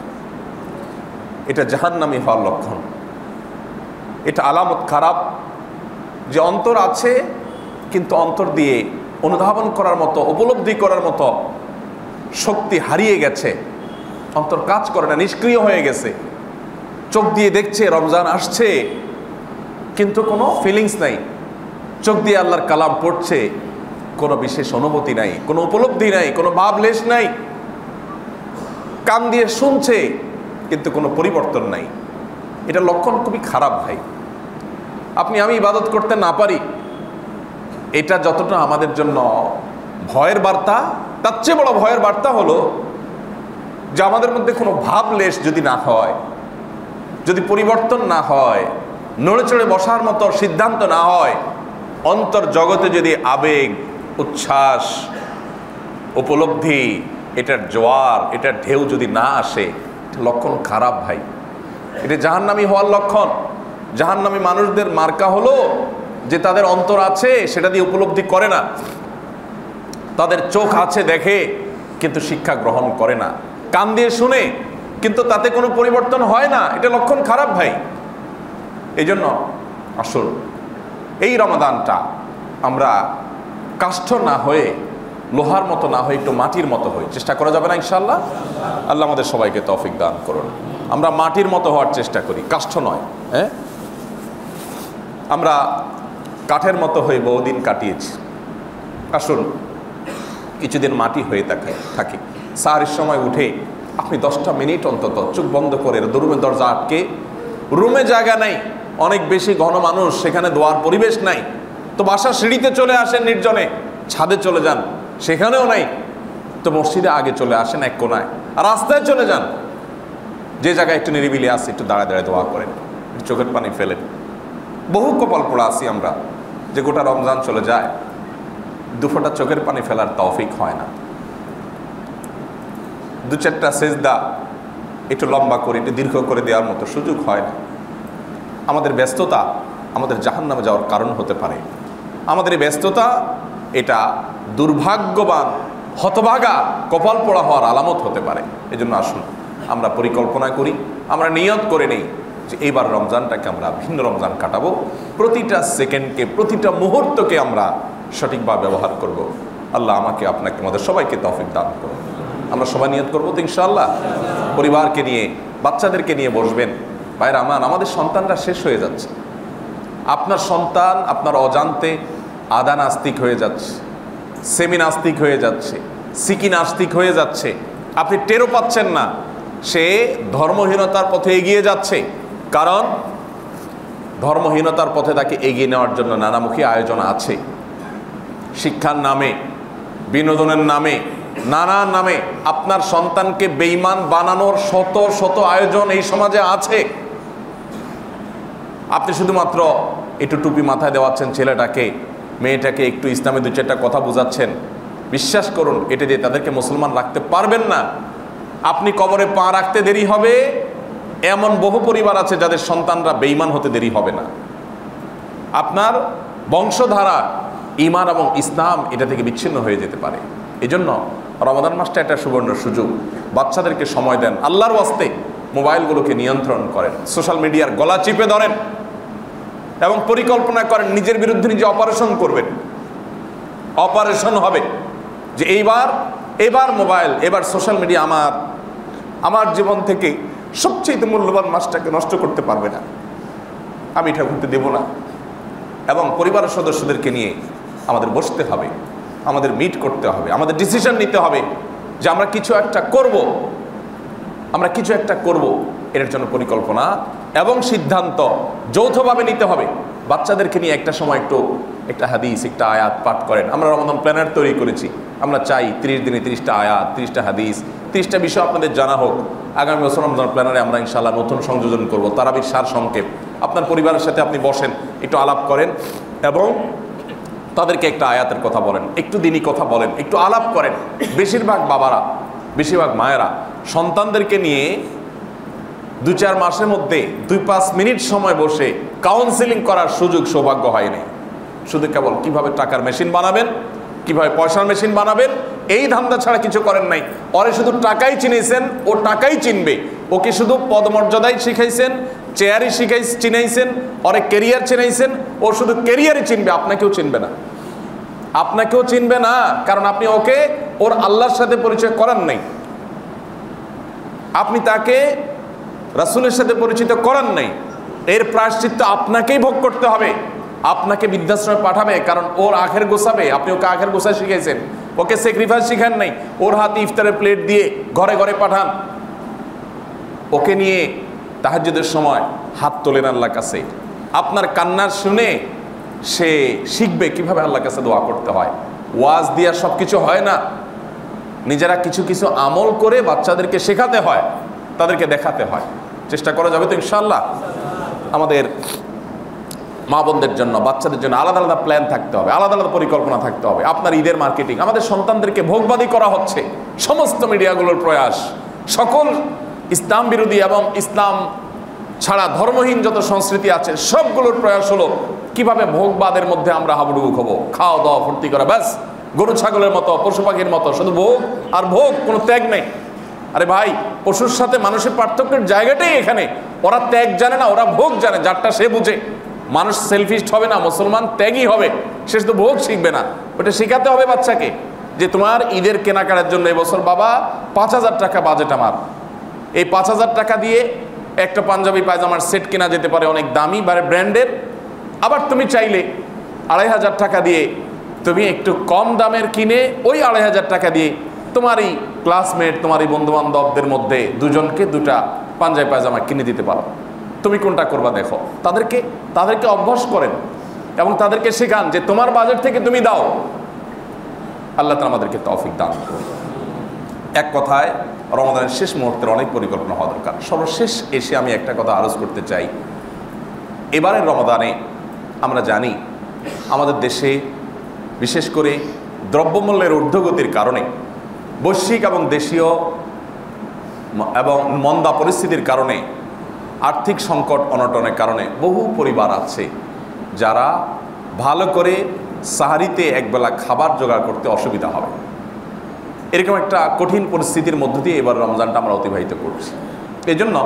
এটা জাহান্নামী হওয়ার লক্ষণ, এটা আলামত খারাপ যে অন্তর আছে কিন্তু অন্তর দিয়ে অনুধাবন করার মতো, উপলব্ধি করার মতো শক্তি হারিয়ে গেছে, অন্তর কাজ করে না, নিষ্ক্রিয় হয়ে গেছে। চোখ দিয়ে দেখছে রমজান আসছে কিন্তু কোনো ফিলিংস নাই, চোখ দিয়ে আল্লাহর কালাম পড়ছে, কোনো বিশেষ অনুভূতি নাই, কোনো উপলব্ধি নাই, কোনো ভাবলেশ নাই, কান দিয়ে শুনছে কিন্তু কোনো পরিবর্তন নাই। এটা লক্ষণ খুবই খারাপ ভাই। আমি ইবাদত করতে না পারি, এটা যতটা আমাদের জন্য ভয়ের বার্তা, তার চেয়ে বড় ভয়ের বার্তা হলো যে আমাদের মধ্যে কোনো ভাবলেশ যদি না হয়, যদি পরিবর্তন না হয়, নড়ে চড়ে বসার মতো সিদ্ধান্ত না হয়, অন্তর জগতে যদি আবেগ, উচ্ছ্বাস, উপলব্ধি, এটার জোয়ার, এটার ঢেউ যদি না আসে, লক্ষণ খারাপ ভাই। এটা জাহান্নামী হওয়ার লক্ষণ। জাহান্নামী মানুষদের মার্কা হলো যে তাদের অন্তর আছে, সেটা দিয়ে উপলব্ধি করে না, তাদের চোখ আছে দেখে কিন্তু শিক্ষা গ্রহণ করে না, কান দিয়ে শুনে কিন্তু তাতে কোনো পরিবর্তন হয় না, এটা লক্ষণ খারাপ ভাই। এই জন্য আসল এই রমাদানটা আমরা কাষ্ঠ না হয়ে, লোহার মতো না হয়ে, একটু মাটির মতো হয়ে চেষ্টা করা যাবে না ইনশাআল্লাহ? আল্লাহ আমাদের সবাইকে তৌফিক দান করুন। আমরা মাটির মতো হওয়ার চেষ্টা করি, কাষ্ঠ নয়। হ্যাঁ, আমরা কাঠের মতো হয়ে বহুদিন কাটিয়েছি, আসুন কিছুদিন মাটি হয়ে থাকি। সাহারির সময় উঠে আপনি 10টা মিনিট অন্তত চোখ বন্ধ করে, রুমের দরজা আটকে, রুমে জায়গা নাই, অনেক বেশি ঘন মানুষ, সেখানে দোয়ার পরিবেশ নাই, তো বাসার সিঁড়িতে চলে আসেন নির্জনে, ছাদে চলে যান, সেখানেও নাই, তো মসজিদে আগে চলে আসেন এক কোনায়, আর রাস্তায় চলে যান, যে জায়গায় একটু নিরিবিলি আসে, একটু দাঁড়ায় দাঁড়ায় দোয়া করেন, চোখের পানি ফেলেন। বহু কপাল পোড়া আছি আমরা যে গোটা রমজান চলে যায়, দুফোঁটা চোখের পানি ফেলার তৌফিক হয় না। 2-4টা সেজদা একটু লম্বা করে, একটু দীর্ঘ করে দেওয়ার মতো সুযোগ হয় না। আমাদের ব্যস্ততা আমাদের জাহান্নামে যাওয়ার কারণ হতে পারে। আমাদের এই ব্যস্ততা এটা দুর্ভাগ্যবান, হতভাগা, কপাল পোড়া হওয়ার আলামত হতে পারে। এজন্য আসুন আমরা পরিকল্পনা করি, আমরা নিয়ত করে নেই যে এইবার রমজানটাকে আমরা ভিন্ন রমজান কাটাবো, প্রতিটা সেকেন্ডকে, প্রতিটা মুহূর্তকে আমরা সঠিকভাবে ব্যবহার করব। আল্লাহ আমাকে, আপনাকে, আমাদের সবাইকে তৌফিক দান করুন। আমরা সবাই নিয়ত করবো তো ইনশাআল্লাহ। পরিবারকে নিয়ে, বাচ্চাদেরকে নিয়ে বসবেন। ভাইরা আমার, আমাদের সন্তানরা শেষ হয়ে যাচ্ছে। আপনার সন্তান আপনার অজান্তে আদা নাস্তিক হয়ে যাচ্ছে, সেমি নাস্তিক হয়ে যাচ্ছে, সিকি নাস্তিক হয়ে যাচ্ছে, আপনি টেরও পাচ্ছেন না। সে ধর্মহীনতার পথে এগিয়ে যাচ্ছে, কারণ ধর্মহীনতার পথে তাকে এগিয়ে নেওয়ার জন্য নানামুখী আয়োজন আছে। শিক্ষার নামে, বিনোদনের নামে, নানান নামে আপনার সন্তানকে বেঈমান বানানোর শত শত আয়োজন এই সমাজে আছে। আপনি শুধুমাত্র একটু টুপি মাথায় দেওয়াচ্ছেন ছেলেটাকে, মেয়েটাকে একটু ইসলামে 2-4টা কথা বোঝাচ্ছেন, বিশ্বাস করুন এটা দিয়ে তাদেরকে মুসলমান রাখতে পারবেন না। আপনি কবরে পা রাখতে দেরি হবে, এমন বহু পরিবার আছে যাদের সন্তানরা বেঈমান হতে দেরি হবে না। আপনার বংশধারা, ঈমান এবং ইসলাম এটা থেকে বিচ্ছিন্ন হয়ে যেতে পারে। এজন্য রমাদান মাসটা একটা সুবর্ণ সুযোগ। বাচ্চাদেরকে সময় দেন, আল্লাহর ওয়াস্তে মোবাইলগুলোকে নিয়ন্ত্রণ করেন, সোশ্যাল মিডিয়ার গলা চিপে ধরেন এবং পরিকল্পনা করেন নিজের বিরুদ্ধে নিজে অপারেশন করবেন। অপারেশন হবে যে এবার মোবাইল, এবার সোশ্যাল মিডিয়া আমার জীবন থেকে সবচেয়ে মূল্যবান মাসটাকে নষ্ট করতে পারবে না, আমি এটা করতে দেব না। এবং পরিবারের সদস্যদেরকে নিয়ে আমাদের বসতে হবে, আমাদের মিট করতে হবে, আমাদের ডিসিশন নিতে হবে যে আমরা কিছু একটা করব, এর জন্য পরিকল্পনা এবং সিদ্ধান্ত যৌথভাবে নিতে হবে। বাচ্চাদেরকে নিয়ে একটা সময় একটা হাদিস, একটা আয়াত পাঠ করেন। আমরা রমাদান প্ল্যানার তৈরি করেছি, আমরা চাই 30 দিনে 30টা আয়াত, 30টা হাদিস, 30টা বিষয় আপনাদের জানা হোক। আগামী বছর রমজান প্ল্যানারে আমরা ইনশাআল্লাহ নতুন সংযোজন করব, তারাবির সার সংক্ষেপ। আপনার পরিবারের সাথে আপনি বসেন, একটু আলাপ করেন এবং তাদেরকে একটা আয়াতের কথা বলেন, একটু দিনই কথা বলেন, একটু আলাপ করেন। বেশিরভাগ বাবারা, বেশিরভাগ মায়েরা সন্তানদেরকে নিয়ে 2-4 মাসের মধ্যে 2-5 মিনিট সময় বসে কাউন্সিলিং করার সুযোগ সৌভাগ্য হয়নি। শুধু কেবল কিভাবে টাকার মেশিন বানাবেন, কিভাবে পয়সার মেশিন বানাবেন, এই ধান্দা ছাড়া কিছু করেন নাই। ওরে শুধু টাকাই চিনেছেন, ও টাকাই চিনবে। ওকে শুধু পদমর্যাদাই শিখাইছেন, চেয়ারই চিনাইছেন, ওরে কেরিয়ার চিনাইছেন। ও শুধু কেরিয়ারই চিনবে, আপনাকেও চিনবে না। আপনাকেও চিনবে না, কারণ আপনি ওকে ওর আল্লাহর সাথে পরিচয় করান নাই। আপনি তাকে রাসূলের সাথে পরিচিত করান নাই। এর প্রায়শ্চিত্ত আপনাকেই ভোগ করতে হবে। আপনাকে বৃদ্ধাশ্রমে পাঠাবে, কারণ ওর আখের গোছাবে। আপনি ওকে আখের গোছা শিখাইছেন, ওকে স্যাক্রিফাইস শিখান নাই। ওর হাতে ইফতারের প্লেট দিয়ে ঘরে ঘরে পাঠান। ওকে নিয়ে তাহাজ্জুদের সময় হাত তোলেন আল্লাহর কাছে। আপনার কান্নার শুনে সে শিখবে কিভাবে আল্লাহর কাছে দোয়া করতে হয়। ওয়াজ দিয়া সব কিছু হয় না। নিজেরা কিছু কিছু আমল করে বাচ্চাদেরকে শেখাতে হয়, তাদেরকে দেখাতে হয়। চেষ্টা করা যাবে তো ইনশাআল্লাহ। আমাদের মা বোনদের জন্য, বাচ্চাদের জন্য আলাদা আলাদা প্ল্যান থাকতে হবে, আলাদা আলাদা পরিকল্পনা থাকতে হবে। আপনার ঈদের মার্কেটিং, আমাদের সন্তানদেরকে ভোগবাদী করা হচ্ছে। সমস্ত মিডিয়াগুলোর প্রয়াস, সকল ইসলাম বিরোধী এবং ইসলাম ছাড়া ধর্মহীন যত সংস্কৃতি আছে সবগুলোর প্রয়াস হলো কিভাবে ভোগবাদের মধ্যে আমরা হাবুডুবু খাবো, খাওয়া দাওয়া ফুর্তি করা, ব্যাস গরু ছাগলের মতো, পশু পাখির মতো শুধু ভোগ আর ভোগ, কোনো ত্যাগ নেই। আরে ভাই, পশুর সাথে মানুষের পার্থক্যের জায়গাটাই এখানে। ওরা ত্যাগ জানে না, ওরা ভোগ জানে, যারটা সে বুঝে। মানুষ সেলফিশ হবে না, মুসলমান ত্যাগই হবে। সে শুধু ভোগ শিখবে না, ওটা শেখাতে হবে বাচ্চাকে যে তোমার ঈদের কেনাকাটার জন্য এবছর বাবা 5,000 টাকা বাজেট আমার। এই 5,000 টাকা দিয়ে একটা পাঞ্জাবি পায়জামার সেট কেনা যেতে পারে, অনেক দামি বা ব্র্যান্ডের। আবার তুমি চাইলে 2,500 টাকা দিয়ে তুমি একটু কম দামের কিনে ওই 2,500 টাকা দিয়ে তোমারই ক্লাসমেট, তোমারই বন্ধুবান্ধবদের মধ্যে দুজনকে 2টা পাঞ্জাবি পায়জামা কিনে দিতে পারো। তুমি কোনটা করবা দেখো। তাদেরকে অভ্যাস করেন এবং তাদেরকে শেখান যে তোমার বাজেট থেকে তুমি দাও। আল্লাহ তাআলা আমাদেরকে তৌফিক দান করুন। এক কথায় রমাদানের শেষ মুহূর্তের অনেক পরিকল্পনা হওয়া দরকার। সর্বশেষ এসে আমি একটা কথা আরজ করতে চাই। এবারের রমাদানে আমরা জানি আমাদের দেশে বিশেষ করে দ্রব্যমূল্যের ঊর্ধ্বগতির কারণে, বৈশ্বিক এবং দেশীয় এবং মন্দা পরিস্থিতির কারণে, আর্থিক সংকট অনটনের কারণে বহু পরিবার আছে যারা ভালো করে সাহারিতে একবেলা খাবার জোগাড় করতে অসুবিধা হবে। এরকম একটা কঠিন পরিস্থিতির মধ্য দিয়ে এবার রমজানটা আমরা অতিবাহিত করছি। এই জন্য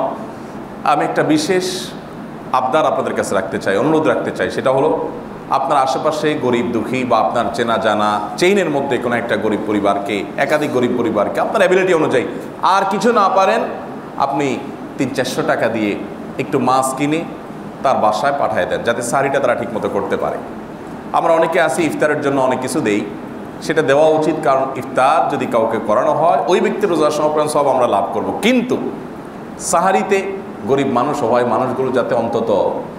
আমি একটা বিশেষ আবদার আপনাদের কাছে রাখতে চাই, অনুরোধ রাখতে চাই। সেটা হলো আপনার আশেপাশে গরিব দুঃখী বা আপনার চেনা জানা চেইনের মধ্যে কোনো একটা গরিব পরিবারকে, একাধিক গরিব পরিবারকে আপনার অ্যাবিলিটি অনুযায়ী আর কিছু না পারেন, আপনি 300-400 টাকা দিয়ে একটু মাছ কিনে তার বাসায় পাঠিয়ে দেন, যাতে সাহারিটা তারা ঠিকমতো করতে পারে। আমরা অনেকে আসি ইফতারের জন্য অনেক কিছু দেই, সেটা দেওয়া উচিত, কারণ ইফতার যদি কাউকে করানো হয় ওই ব্যক্তির রোজার সমর্পণ সব আমরা লাভ করব। কিন্তু সাহারিতে গরিব মানুষ হয়, মানুষগুলো যাতে অন্তত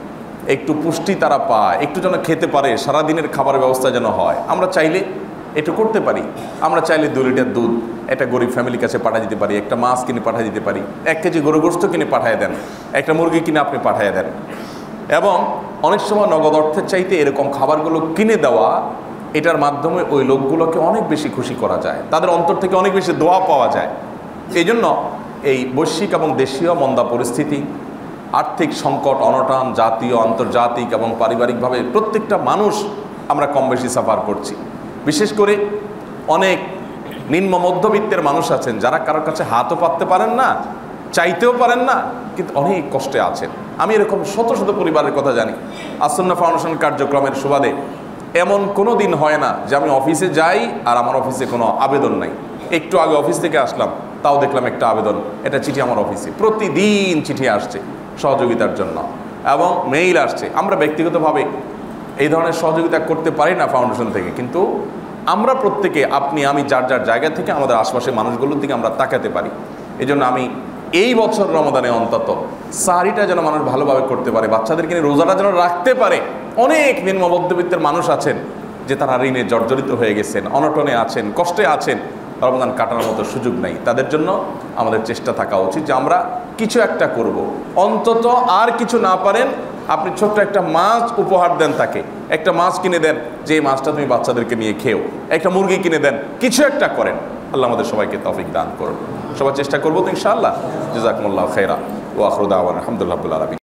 একটু পুষ্টি তারা পায়, একটু যেন খেতে পারে, সারাদিনের খাবারের ব্যবস্থা যেন হয়। আমরা চাইলে একটু করতে পারি। আমরা চাইলে 2 লিটার দুধ একটা গরিব ফ্যামিলির কাছে পাঠিয়ে দিতে পারি, একটা মাছ কিনে পাঠিয়ে দিতে পারি, 1 কেজি গরু গোশত কিনে পাঠিয়ে দেন, একটা মুরগি কিনে আপনি পাঠিয়ে দেন। এবং অনেক সময় নগদ অর্থের চাইতে এরকম খাবারগুলো কিনে দেওয়া, এটার মাধ্যমে ওই লোকগুলোকে অনেক বেশি খুশি করা যায়, তাদের অন্তর থেকে অনেক বেশি দোয়া পাওয়া যায়। এই জন্য এই বৈশ্বিক এবং দেশীয় মন্দা পরিস্থিতি, আর্থিক সংকট অনটন, জাতীয় আন্তর্জাতিক এবং পারিবারিকভাবে প্রত্যেকটা মানুষ আমরা কম বেশি সাফার করছি। বিশেষ করে অনেক নিম্ন মধ্যবিত্তের মানুষ আছেন যারা কারোর কাছে হাতও পাততে পারেন না, চাইতেও পারেন না, কিন্তু অনেক কষ্টে আছেন। আমি এরকম শত শত পরিবারের কথা জানি। আসুন্নাহ ফাউন্ডেশন কার্যক্রমের সুবাদে এমন কোনো দিন হয় না যে আমি অফিসে যাই আর আমার অফিসে কোনো আবেদন নাই। একটু আগে অফিস থেকে আসলাম, তাও দেখলাম একটা আবেদন, এটা চিঠি আমার অফিসে। প্রতিদিন চিঠি আসছে সহযোগিতার জন্য এবং মেইল আসছে। আমরা ব্যক্তিগতভাবে এই ধরনের সহযোগিতা করতে পারি না ফাউন্ডেশন থেকে, কিন্তু আমরা প্রত্যেকে, আপনি আমি, যার যার জায়গা থেকে আমাদের আশপাশের মানুষগুলোর দিকে আমরা তাকাতে পারি। এই জন্য আমি এই বছর রমাদানে অন্তত সাহারিটা যেন মানুষ ভালোভাবে করতে পারে, বাচ্চাদেরকে নিয়ে রোজাটা যেন রাখতে পারে। অনেক নিম্ন মধ্যবিত্তের মানুষ আছেন যে তারা ঋণে জর্জরিত হয়ে গেছেন, অনটনে আছেন, কষ্টে আছেন, রমজান কাটানোর মতো সুযোগ নেই। তাদের জন্য আমাদের চেষ্টা থাকা উচিত যে আমরা কিছু একটা করব। অন্তত আর কিছু না পারেন, আপনি ছোট্ট একটা মাছ উপহার দেন তাকে, একটা মাছ কিনে দেন যে এই মাছটা তুমি বাচ্চাদেরকে নিয়ে খেও, একটা মুরগি কিনে দেন, কিছু একটা করেন। আল্লাহ আমাদের সবাইকে তৌফিক দান করুন। সবাই চেষ্টা করবো তো ইনশাআল্লাহ। জাযাকুমুল্লাহু খাইরা ওয়া আখিরু দাওয়ানা আলহামদুলিল্লাহি রাব্বিল আলামিন।